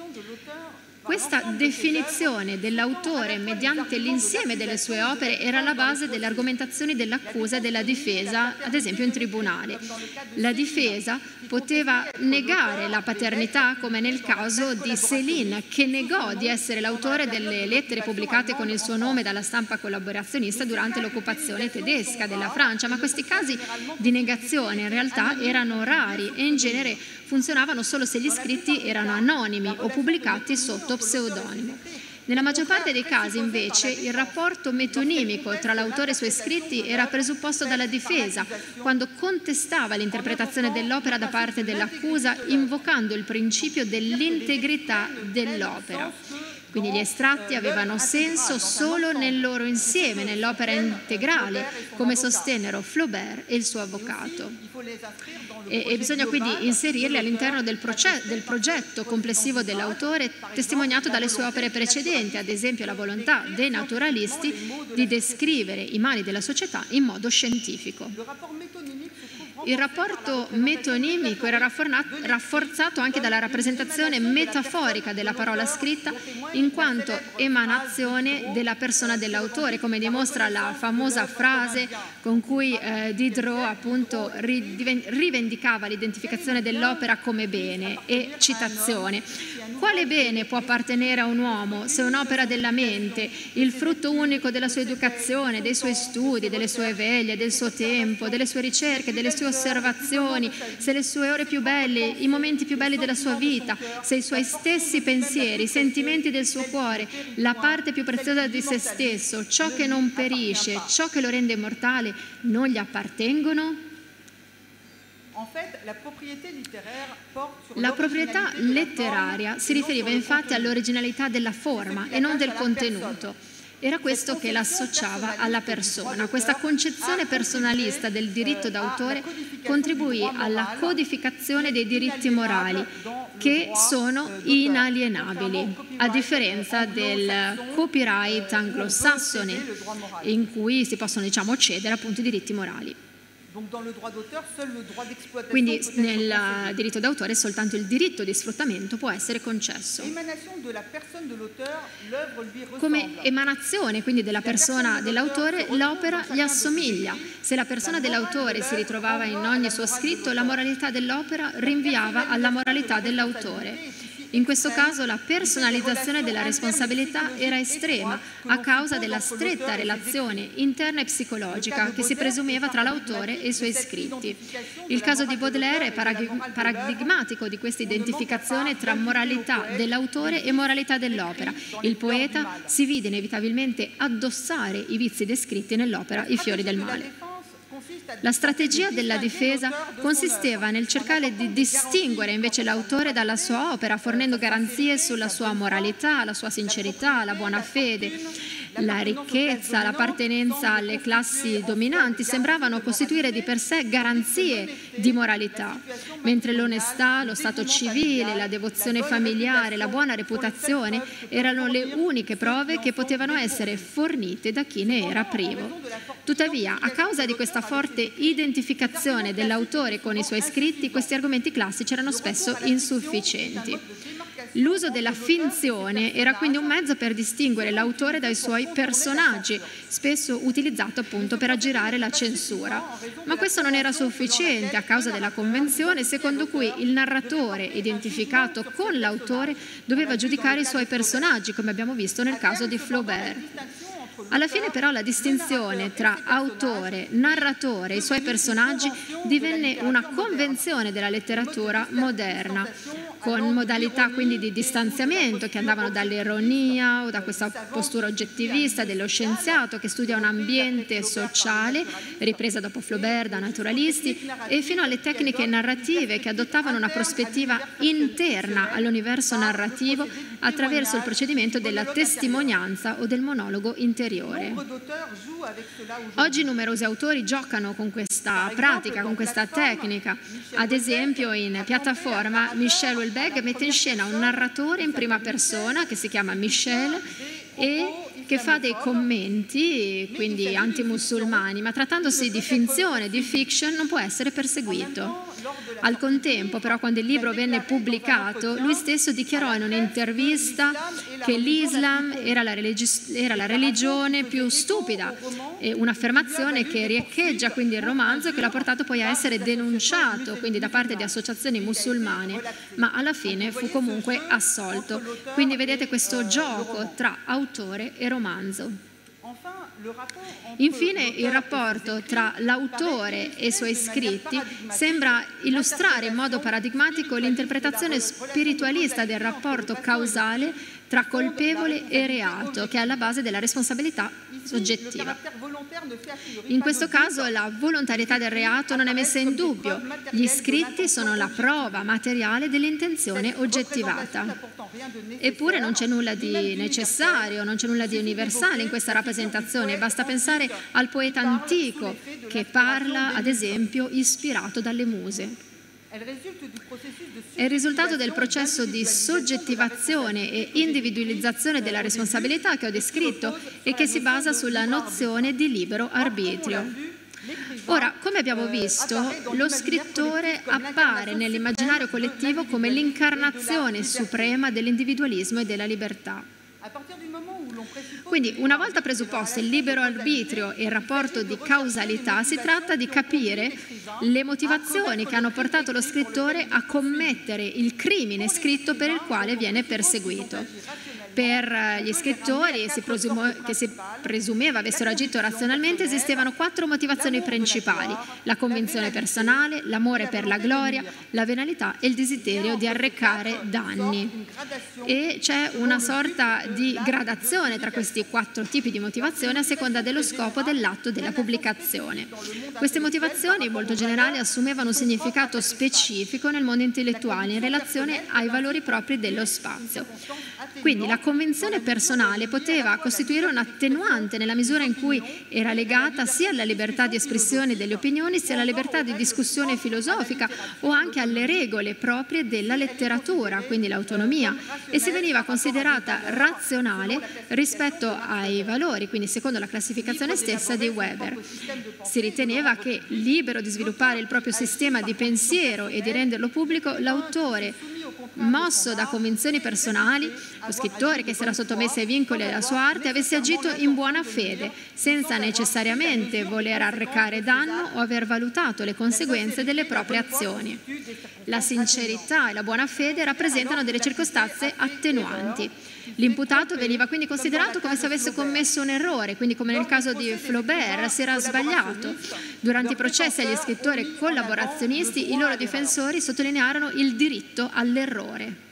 Questa definizione dell'autore mediante l'insieme delle sue opere era la base delle argomentazioni dell'accusa e della difesa, ad esempio in tribunale. La difesa poteva negare la paternità, come nel caso di Céline, che negò di essere l'autore delle lettere pubblicate con il suo nome dalla stampa collaborazionista durante l'occupazione tedesca della Francia, ma questi casi di negazione in realtà erano rari e in genere funzionavano solo se gli scritti erano anonimi o pubblicati sotto pseudonimo. Nella maggior parte dei casi, invece, il rapporto metonimico tra l'autore e i suoi scritti era presupposto dalla difesa, quando contestava l'interpretazione dell'opera da parte dell'accusa, invocando il principio dell'integrità dell'opera. Quindi gli estratti avevano senso solo nel loro insieme, nell'opera integrale, come sostennero Flaubert e il suo avvocato. E, e bisogna quindi inserirli all'interno del, del progetto complessivo dell'autore, testimoniato dalle sue opere precedenti, ad esempio la volontà dei naturalisti di descrivere i mali della società in modo scientifico. Il rapporto metonimico era rafforzato anche dalla rappresentazione metaforica della parola scritta in quanto emanazione della persona dell'autore, come dimostra la famosa frase con cui eh, Diderot appunto rivendicava l'identificazione dell'opera come bene e citazione. Quale bene può appartenere a un uomo se un'opera della mente, il frutto unico della sua educazione, dei suoi studi, delle sue veglie, del suo tempo, delle sue ricerche, delle sue osservazioni, se le sue ore più belle, i momenti più belli della sua vita, se i suoi stessi pensieri, i sentimenti del suo cuore, la parte più preziosa di se stesso, ciò che non perisce, ciò che lo rende immortale, non gli appartengono? La proprietà letteraria si riferiva infatti all'originalità della forma e non del contenuto. Era questo che l'associava alla persona. Questa concezione personalista del diritto d'autore contribuì alla codificazione dei diritti morali, che sono inalienabili, a differenza del copyright anglosassone, in cui si possono, diciamo, cedere appunto i diritti morali. Quindi nel diritto d'autore soltanto il diritto di sfruttamento può essere concesso. Come emanazione quindi della persona dell'autore, l'opera gli assomiglia. Se la persona dell'autore si ritrovava in ogni suo scritto, la moralità dell'opera rinviava alla moralità dell'autore. In questo caso la personalizzazione della responsabilità era estrema a causa della stretta relazione interna e psicologica che si presumeva tra l'autore e i suoi scritti. Il caso di Baudelaire è paradigmatico di questa identificazione tra moralità dell'autore e moralità dell'opera. Il poeta si vide inevitabilmente addossare i vizi descritti nell'opera I fiori del male. La strategia della difesa consisteva nel cercare di distinguere invece l'autore dalla sua opera, fornendo garanzie sulla sua moralità, la sua sincerità, la buona fede. La ricchezza, l'appartenenza alle classi dominanti sembravano costituire di per sé garanzie di moralità, mentre l'onestà, lo stato civile, la devozione familiare, la buona reputazione erano le uniche prove che potevano essere fornite da chi ne era privo. Tuttavia, a causa di questa forte identificazione dell'autore con i suoi scritti, questi argomenti classici erano spesso insufficienti. L'uso della finzione era quindi un mezzo per distinguere l'autore dai suoi personaggi, spesso utilizzato appunto per aggirare la censura. Ma questo non era sufficiente a causa della convenzione secondo cui il narratore identificato con l'autore doveva giudicare i suoi personaggi, come abbiamo visto nel caso di Flaubert. Alla fine però la distinzione tra autore, narratore e i suoi personaggi divenne una convenzione della letteratura moderna, con modalità quindi di distanziamento che andavano dall'ironia o da questa postura oggettivista dello scienziato che studia un ambiente sociale, ripresa dopo Flaubert da naturalisti, e fino alle tecniche narrative che adottavano una prospettiva interna all'universo narrativo attraverso il procedimento della testimonianza o del monologo interiore. Oggi numerosi autori giocano con questa pratica, con questa tecnica. Ad esempio in piattaforma Michel Houellebecq mette in scena un narratore in prima persona che si chiama Michel e che fa dei commenti, quindi antimusulmani, ma trattandosi di finzione, di fiction, non può essere perseguito. Al contempo, però, quando il libro venne pubblicato, lui stesso dichiarò in un'intervista che l'Islam era la, era la religione più stupida, e un'affermazione che riecheggia quindi il romanzo e che l'ha portato poi a essere denunciato quindi da parte di associazioni musulmane, ma alla fine fu comunque assolto. Quindi vedete questo gioco tra autore e romanzo. Infine, il rapporto tra l'autore e i suoi scritti sembra illustrare in modo paradigmatico l'interpretazione spiritualista del rapporto causale tra colpevole e reato, che è alla base della responsabilità soggettiva. In questo caso la volontarietà del reato non è messa in dubbio, gli scritti sono la prova materiale dell'intenzione oggettivata. Eppure non c'è nulla di necessario, non c'è nulla di universale in questa rappresentazione, basta pensare al poeta antico che parla, ad esempio, ispirato dalle muse. È il risultato del processo di soggettivazione e individualizzazione della responsabilità che ho descritto e che si basa sulla nozione di libero arbitrio. Ora, come abbiamo visto, lo scrittore appare nell'immaginario collettivo come l'incarnazione suprema dell'individualismo e della libertà. Quindi, una volta presupposto il libero arbitrio e il rapporto di causalità, si tratta di capire le motivazioni che hanno portato lo scrittore a commettere il crimine scritto per il quale viene perseguito. Per gli scrittori si che si presumeva avessero agito razionalmente, esistevano quattro motivazioni principali: la convinzione personale, l'amore per la gloria, la venalità e il desiderio di arrecare danni. E c'è una sorta di gradazione tra questi quattro tipi di motivazione a seconda dello scopo dell'atto della pubblicazione. Queste motivazioni, molto generali, assumevano un significato specifico nel mondo intellettuale in relazione ai valori propri dello spazio. Quindi la convinzione personale poteva costituire un attenuante nella misura in cui era legata sia alla libertà di espressione delle opinioni, sia alla libertà di discussione filosofica o anche alle regole proprie della letteratura, quindi l'autonomia, e si veniva considerata razionale rispetto ai valori, quindi secondo la classificazione stessa di Weber. Si riteneva che, libero di sviluppare il proprio sistema di pensiero e di renderlo pubblico, l'autore, mosso da convinzioni personali, lo scrittore che si era sottomesso ai vincoli della sua arte, avesse agito in buona fede, senza necessariamente voler arrecare danno o aver valutato le conseguenze delle proprie azioni. La sincerità e la buona fede rappresentano delle circostanze attenuanti. L'imputato veniva quindi considerato come se avesse commesso un errore, quindi come nel caso di Flaubert si era sbagliato. Durante i processi agli scrittori collaborazionisti, i loro difensori sottolinearono il diritto all'errore.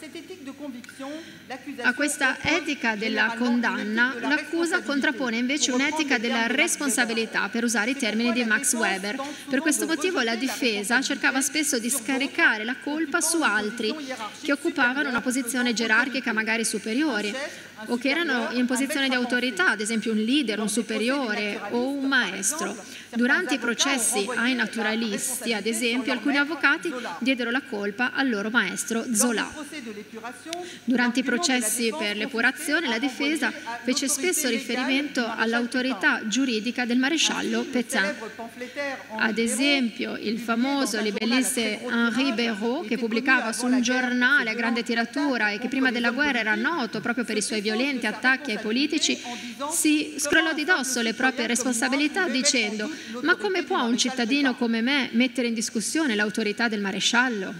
A questa etica della condanna, l'accusa contrappone invece un'etica della responsabilità, per usare i termini di Max Weber. Per questo motivo la difesa cercava spesso di scaricare la colpa su altri che occupavano una posizione gerarchica magari superiore. o che erano in posizione di autorità, ad esempio un leader, un superiore o un maestro. Durante i processi ai naturalisti, ad esempio, alcuni avvocati diedero la colpa al loro maestro Zola. Durante i processi per l'epurazione, la difesa fece spesso riferimento all'autorità giuridica del maresciallo Pétain. Ad esempio, il famoso libelliste Henri Béraud, che pubblicava su un giornale a grande tiratura e che prima della guerra era noto proprio per i suoi violenti attacchi ai politici, si scrollò di dosso le proprie responsabilità dicendo: ma come può un cittadino come me mettere in discussione l'autorità del maresciallo?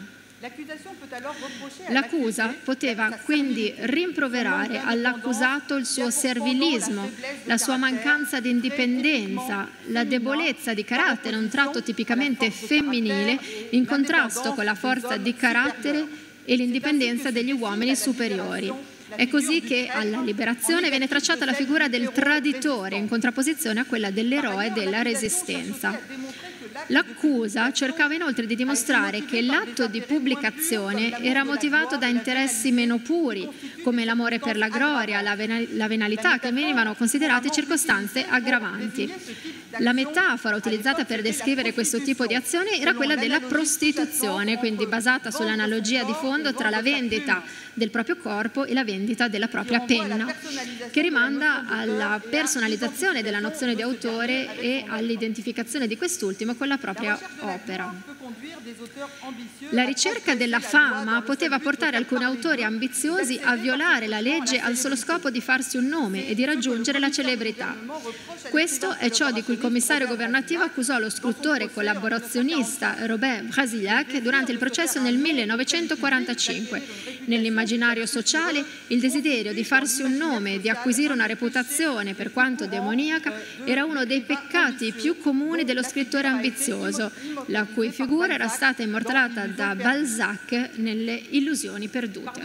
L'accusa poteva quindi rimproverare all'accusato il suo servilismo, la sua mancanza di indipendenza, la debolezza di carattere, un tratto tipicamente femminile in contrasto con la forza di carattere e l'indipendenza degli uomini superiori. È così che alla Liberazione viene tracciata la figura del traditore in contrapposizione a quella dell'eroe della Resistenza. L'accusa cercava inoltre di dimostrare che l'atto di pubblicazione era motivato da interessi meno puri, come l'amore per la gloria, la, ven- la venalità, che venivano considerate circostanze aggravanti. La metafora utilizzata per descrivere questo tipo di azione era quella della prostituzione, quindi basata sull'analogia di fondo tra la vendita del proprio corpo e la vendita della propria penna, che rimanda alla personalizzazione della nozione di autore e all'identificazione di quest'ultimo con la propria opera. La ricerca della fama poteva portare alcuni autori ambiziosi a violare la legge al solo scopo di farsi un nome e di raggiungere la celebrità. Questo è ciò di cui il commissario governativo accusò lo scrittore e collaborazionista Robert Brasillach durante il processo nel millenovecentoquarantacinque. Nell'immaginario sociale, il desiderio di farsi un nome e di acquisire una reputazione, per quanto demoniaca, era uno dei peccati più comuni dello scrittore ambizioso, la cui figura era stata immortalata da Balzac nelle Illusioni perdute.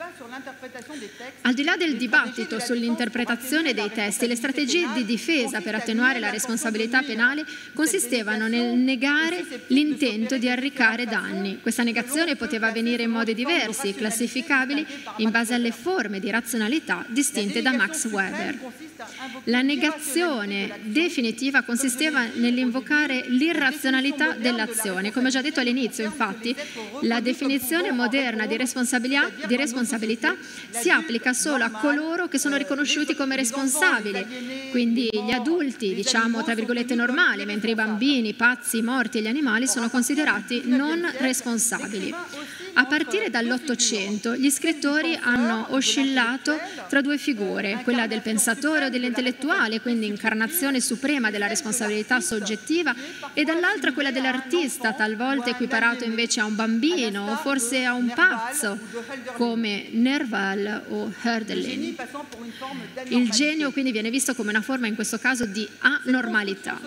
Al di là del dibattito sull'interpretazione dei testi, le strategie di difesa per attenuare la responsabilità penale consistevano nel negare l'intento di arrecare danni. Questa negazione poteva avvenire in modi diversi, classificabili in base alle forme di razionalità distinte da Max Weber. La negazione definitiva consisteva nell'invocare l'irrazionalità dell'azione. Come ho già detto all'inizio, infatti, la definizione moderna di responsabilità, di responsabilità si applica solo a coloro che sono riconosciuti come responsabili, quindi gli adulti, diciamo tra virgolette normali, mentre i bambini, i pazzi, i morti e gli animali sono considerati non responsabili. A partire dall'Ottocento gli scrittori hanno oscillato tra due figure, quella del pensatore o dell'intellettuale, quindi incarnazione suprema della responsabilità soggettiva, e dall'altra quella dell'artista, talvolta equiparato invece a un bambino o forse a un pazzo, come Nerval o Hölderlin. Il genio quindi viene visto come una forma, in questo caso, di anormalità.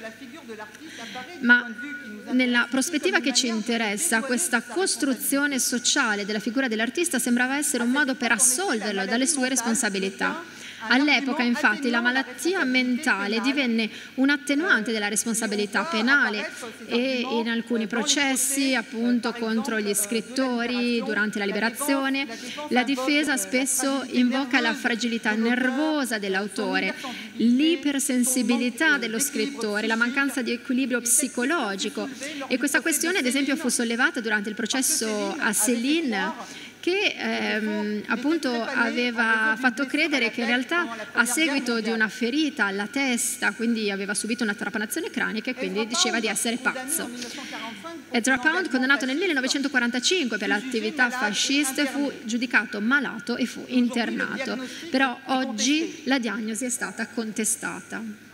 Ma nella prospettiva che ci interessa, questa costruzione sociale della figura dell'artista sembrava essere un modo per assolverlo dalle sue responsabilità. All'epoca, infatti, la malattia mentale divenne un attenuante della responsabilità penale e in alcuni processi, appunto, contro gli scrittori durante la Liberazione, la difesa spesso invoca la fragilità nervosa dell'autore, l'ipersensibilità dello scrittore, la mancanza di equilibrio psicologico. E questa questione, ad esempio, fu sollevata durante il processo a Céline, che ehm, appunto aveva fatto credere che in realtà a seguito di una ferita alla testa, quindi aveva subito una trapanazione cranica e quindi diceva di essere pazzo. Ezra Pound, condannato nel millenovecentoquarantacinque per l'attività fascista, fu giudicato malato e fu internato, però oggi la diagnosi è stata contestata.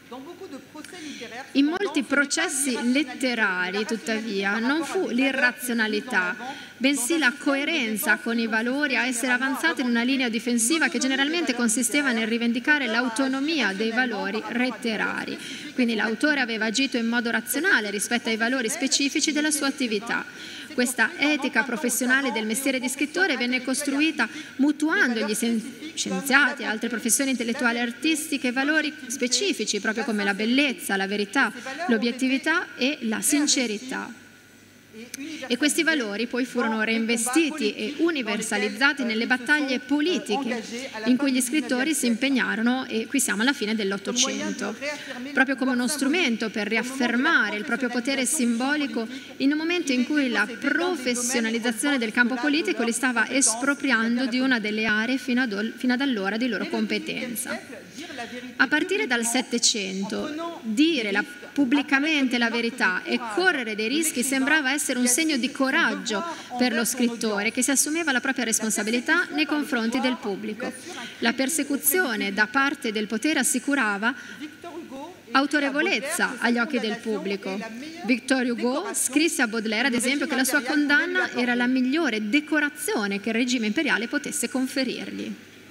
In molti processi letterari, tuttavia, non fu l'irrazionalità, bensì la coerenza con i valori a essere avanzata in una linea difensiva che generalmente consisteva nel rivendicare l'autonomia dei valori letterari. Quindi l'autore aveva agito in modo razionale rispetto ai valori specifici della sua attività. Questa etica professionale del mestiere di scrittore venne costruita mutuando gli scienziati e altre professioni intellettuali e artistiche valori specifici, proprio come la bellezza, la verità, l'obiettività e la sincerità. E questi valori poi furono reinvestiti e universalizzati nelle battaglie politiche in cui gli scrittori si impegnarono, e qui siamo alla fine dell'Ottocento, proprio come uno strumento per riaffermare il proprio potere simbolico in un momento in cui la professionalizzazione del campo politico li stava espropriando di una delle aree fino ad, fino ad allora di loro competenza. A partire dal Settecento, dire la, pubblicamente la verità e correre dei rischi sembrava essere un segno di coraggio per lo scrittore, che si assumeva la propria responsabilità nei confronti del pubblico. La persecuzione da parte del potere assicurava autorevolezza agli occhi del pubblico. Victor Hugo scrisse a Baudelaire, ad esempio, che la sua condanna era la migliore decorazione che il regime imperiale potesse conferirgli.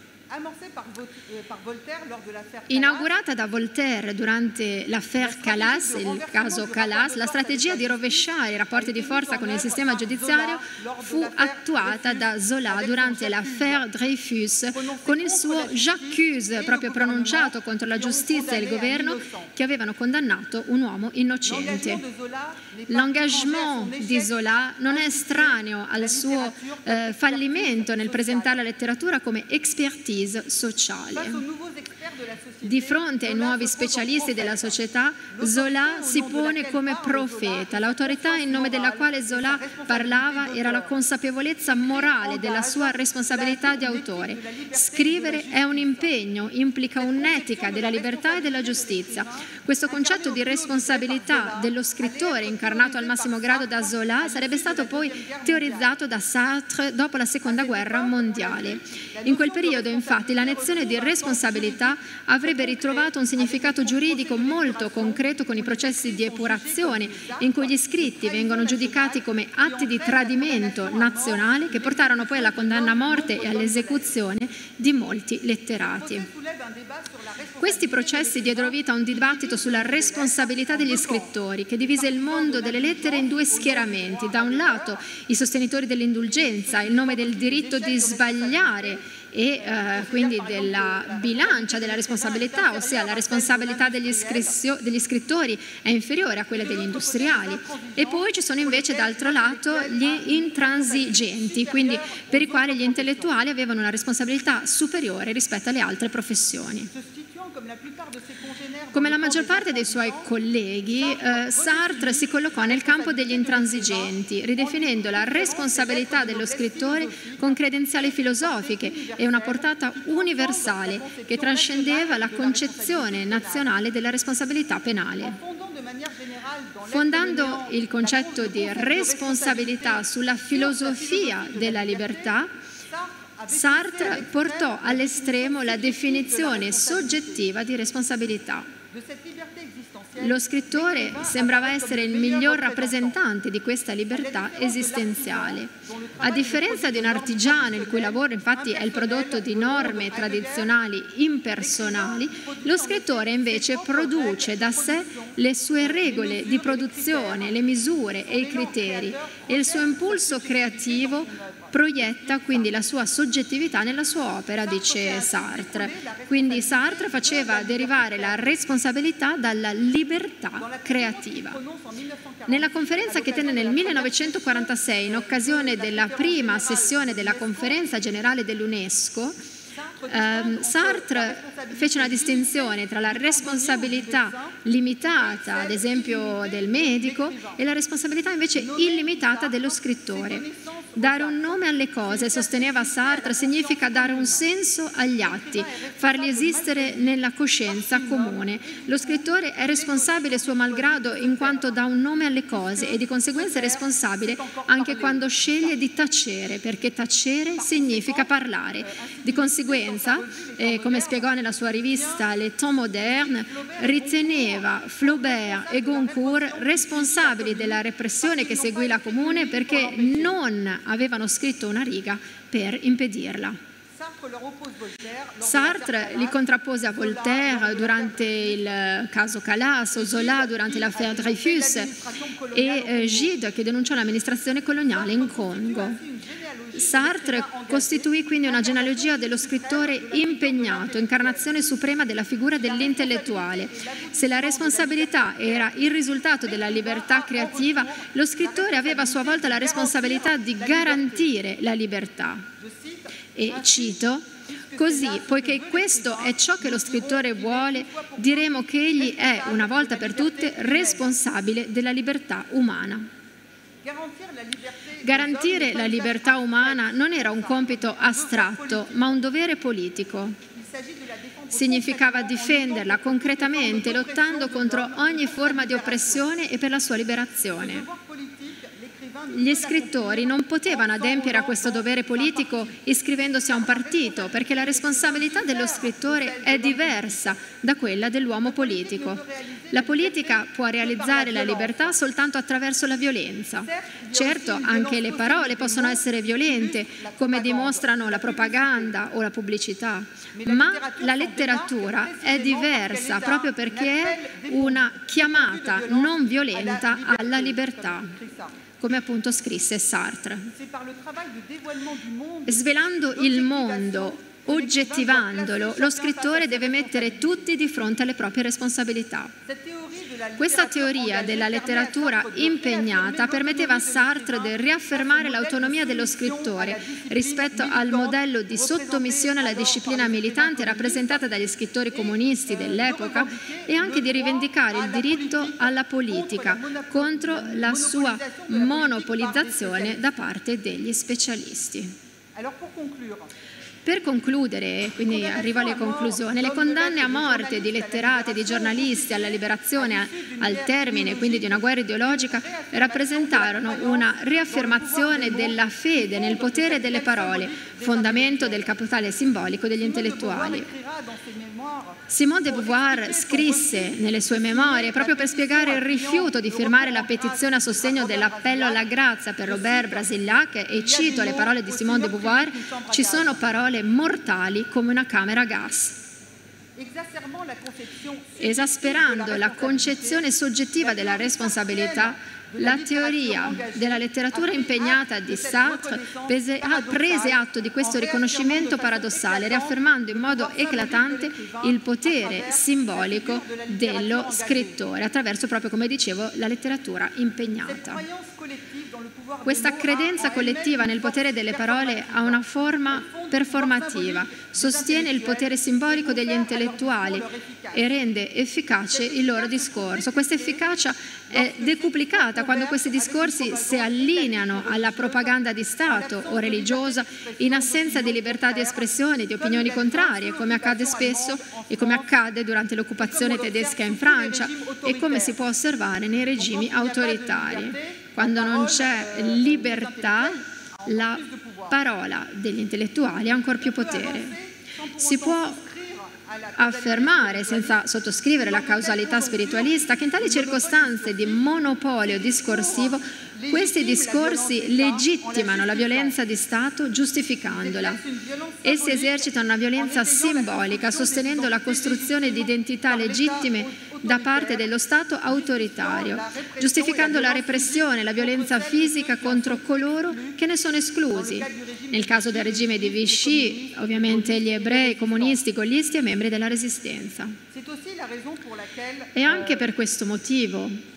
Inaugurata da Voltaire durante l'affaire Calas, il caso Calas, la strategia di rovesciare i rapporti di forza con il sistema giudiziario fu attuata da Zola durante l'affaire Dreyfus con il suo j'accuse, proprio pronunciato contro la giustizia e il governo che avevano condannato un uomo innocente. L'engagement di Zola non è estraneo al suo eh, fallimento nel presentare la letteratura come expertise sociale. Di fronte ai nuovi specialisti della società, Zola si pone come profeta. L'autorità in nome della quale Zola parlava era la consapevolezza morale della sua responsabilità di autore. Scrivere è un impegno, implica un'etica della libertà e della giustizia. Questo concetto di responsabilità dello scrittore, incarnato al massimo grado da Zola, sarebbe stato poi teorizzato da Sartre dopo la Seconda Guerra Mondiale. In quel periodo, infatti, la nozione di responsabilità avrebbe ritrovato un significato giuridico molto concreto con i processi di epurazione, in cui gli scritti vengono giudicati come atti di tradimento nazionale che portarono poi alla condanna a morte e all'esecuzione di molti letterati. Questi processi diedero vita a un dibattito sulla responsabilità degli scrittori, che divise il mondo delle lettere in due schieramenti. Da un lato i sostenitori dell'indulgenza, in nome del diritto di sbagliare e eh, quindi della bilancia della responsabilità, ossia la responsabilità degli, degli scrittori è inferiore a quella degli industriali. E poi ci sono invece d'altro lato gli intransigenti, quindi per i quali gli intellettuali avevano una responsabilità superiore rispetto alle altre professioni. Come la maggior parte dei suoi colleghi, eh, Sartre si collocò nel campo degli intransigenti, ridefinendo la responsabilità dello scrittore con credenziali filosofiche e una portata universale che trascendeva la concezione nazionale della responsabilità penale. Fondando il concetto di responsabilità sulla filosofia della libertà, Sartre portò all'estremo la definizione soggettiva di responsabilità. Lo scrittore sembrava essere il miglior rappresentante di questa libertà esistenziale. A differenza di un artigiano, il cui lavoro infatti è il prodotto di norme tradizionali impersonali, lo scrittore invece produce da sé le sue regole di produzione, le misure e i criteri, e il suo impulso creativo proietta quindi la sua soggettività nella sua opera, dice Sartre. Quindi Sartre faceva derivare la responsabilità dalla libertà creativa. Nella conferenza che tenne nel millenovecentoquarantasei, in occasione della prima sessione della Conferenza Generale dell'UNESCO, Um, Sartre fece una distinzione tra la responsabilità limitata, ad esempio del medico, e la responsabilità invece illimitata dello scrittore. Dare un nome alle cose, sosteneva Sartre, significa dare un senso agli atti, farli esistere nella coscienza comune. Lo scrittore è responsabile suo malgrado in quanto dà un nome alle cose e di conseguenza è responsabile anche quando sceglie di tacere, perché tacere significa parlare. Di conseguenza, eh, come spiegò nella sua rivista Les Temps Modernes, riteneva Flaubert e Goncourt responsabili della repressione che seguì la Comune perché non avevano scritto una riga per impedirla. Sartre li contrappose a Voltaire durante il caso Calas, Zola durante l'affaire Dreyfus e eh, Gide che denunciò l'amministrazione coloniale in Congo. Sartre costituì quindi una genealogia dello scrittore impegnato, incarnazione suprema della figura dell'intellettuale. Se la responsabilità era il risultato della libertà creativa, lo scrittore aveva a sua volta la responsabilità di garantire la libertà. E cito: così, poiché questo è ciò che lo scrittore vuole, diremo che egli è, una volta per tutte, responsabile della libertà umana. Garantire la libertà umana non era un compito astratto, ma un dovere politico. Significava difenderla concretamente, lottando contro ogni forma di oppressione e per la sua liberazione. Gli scrittori non potevano adempiere a questo dovere politico iscrivendosi a un partito, perché la responsabilità dello scrittore è diversa da quella dell'uomo politico. La politica può realizzare la libertà soltanto attraverso la violenza. Certo, anche le parole possono essere violente, come dimostrano la propaganda o la pubblicità, ma la letteratura è diversa proprio perché è una chiamata non violenta alla libertà, come appunto scrisse Sartre. Svelando il mondo, oggettivandolo, lo scrittore deve mettere tutti di fronte alle proprie responsabilità. Questa teoria della letteratura impegnata permetteva a Sartre di riaffermare l'autonomia dello scrittore rispetto al modello di sottomissione alla disciplina militante rappresentata dagli scrittori comunisti dell'epoca e anche di rivendicare il diritto alla politica contro la sua monopolizzazione da parte degli specialisti. Per concludere, quindi arrivo alle conclusioni, le condanne a morte di letterati e di giornalisti alla liberazione al termine quindi di una guerra ideologica rappresentarono una riaffermazione della fede nel potere delle parole, fondamento del capitale simbolico degli intellettuali. Simone de Beauvoir scrisse nelle sue memorie, proprio per spiegare il rifiuto di firmare la petizione a sostegno dell'appello alla grazia per Robert Brasillach, e cito le parole di Simone de Beauvoir: ci sono parole mortali come una camera a gas. Esasperando la concezione soggettiva della responsabilità, la teoria della letteratura impegnata di Sartre prese atto di questo riconoscimento paradossale, riaffermando in modo eclatante il potere simbolico dello scrittore, attraverso proprio, come dicevo, la letteratura impegnata. Questa credenza collettiva nel potere delle parole ha una forma performativa, sostiene il potere simbolico degli intellettuali e rende efficace il loro discorso. Questa efficacia è decuplicata quando questi discorsi si allineano alla propaganda di Stato o religiosa in assenza di libertà di espressione e di opinioni contrarie, come accade spesso e come accade durante l'occupazione tedesca in Francia e come si può osservare nei regimi autoritari. Quando non c'è libertà, la parola degli intellettuali ha ancora più potere. Si può affermare, senza sottoscrivere la causalità spiritualista, che in tali circostanze di monopolio discorsivo questi discorsi legittimano la violenza di Stato giustificandola. Essi esercitano una violenza simbolica, sostenendo la costruzione di identità legittime da parte dello Stato autoritario, giustificando la repressione e la violenza fisica contro coloro che ne sono esclusi. Nel caso del regime di Vichy, ovviamente gli ebrei, i comunisti, i gollisti e membri della Resistenza. E anche per questo motivo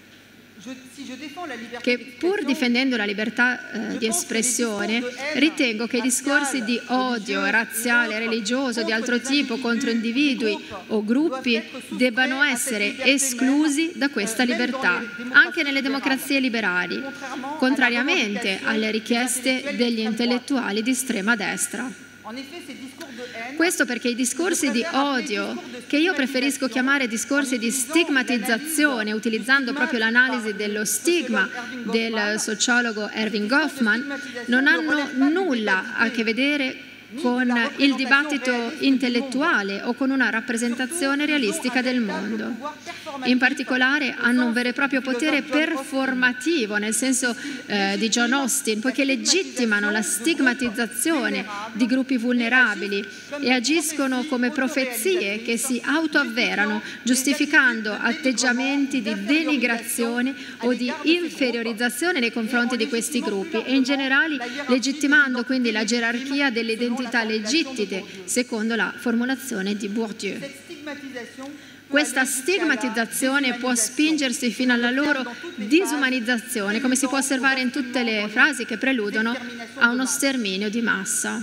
che, pur difendendo la libertà eh, di espressione, ritengo che i discorsi di odio razziale, religioso, di altro tipo contro individui o gruppi debbano essere esclusi da questa libertà, anche nelle democrazie liberali, contrariamente alle richieste degli intellettuali di estrema destra. Questo perché i discorsi di odio, che io preferisco chiamare discorsi di stigmatizzazione, utilizzando proprio l'analisi dello stigma del sociologo Erving Goffman, non hanno nulla a che vedere con il dibattito intellettuale o con una rappresentazione realistica del mondo. In particolare hanno un vero e proprio potere performativo, nel senso eh, di John Austin, poiché legittimano la stigmatizzazione di gruppi vulnerabili e agiscono come profezie che si autoavverano, giustificando atteggiamenti di denigrazione o di inferiorizzazione nei confronti di questi gruppi e in generale legittimando quindi la gerarchia delle identità legittime, secondo la formulazione di Bourdieu. Questa stigmatizzazione può spingersi fino alla loro disumanizzazione, come si può osservare in tutte le frasi che preludono a uno sterminio di massa.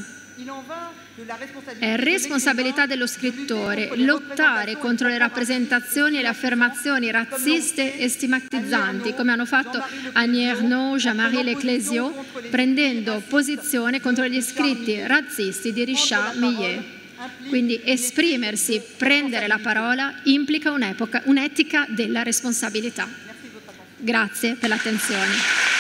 È responsabilità dello scrittore lottare contro le rappresentazioni e le affermazioni razziste e stigmatizzanti, come hanno fatto Annie Ernaux, Jean-Marie Leclésio, prendendo posizione contro gli scritti razzisti di Richard Millet. Quindi esprimersi, prendere la parola, implica un'etica della responsabilità. Grazie per l'attenzione.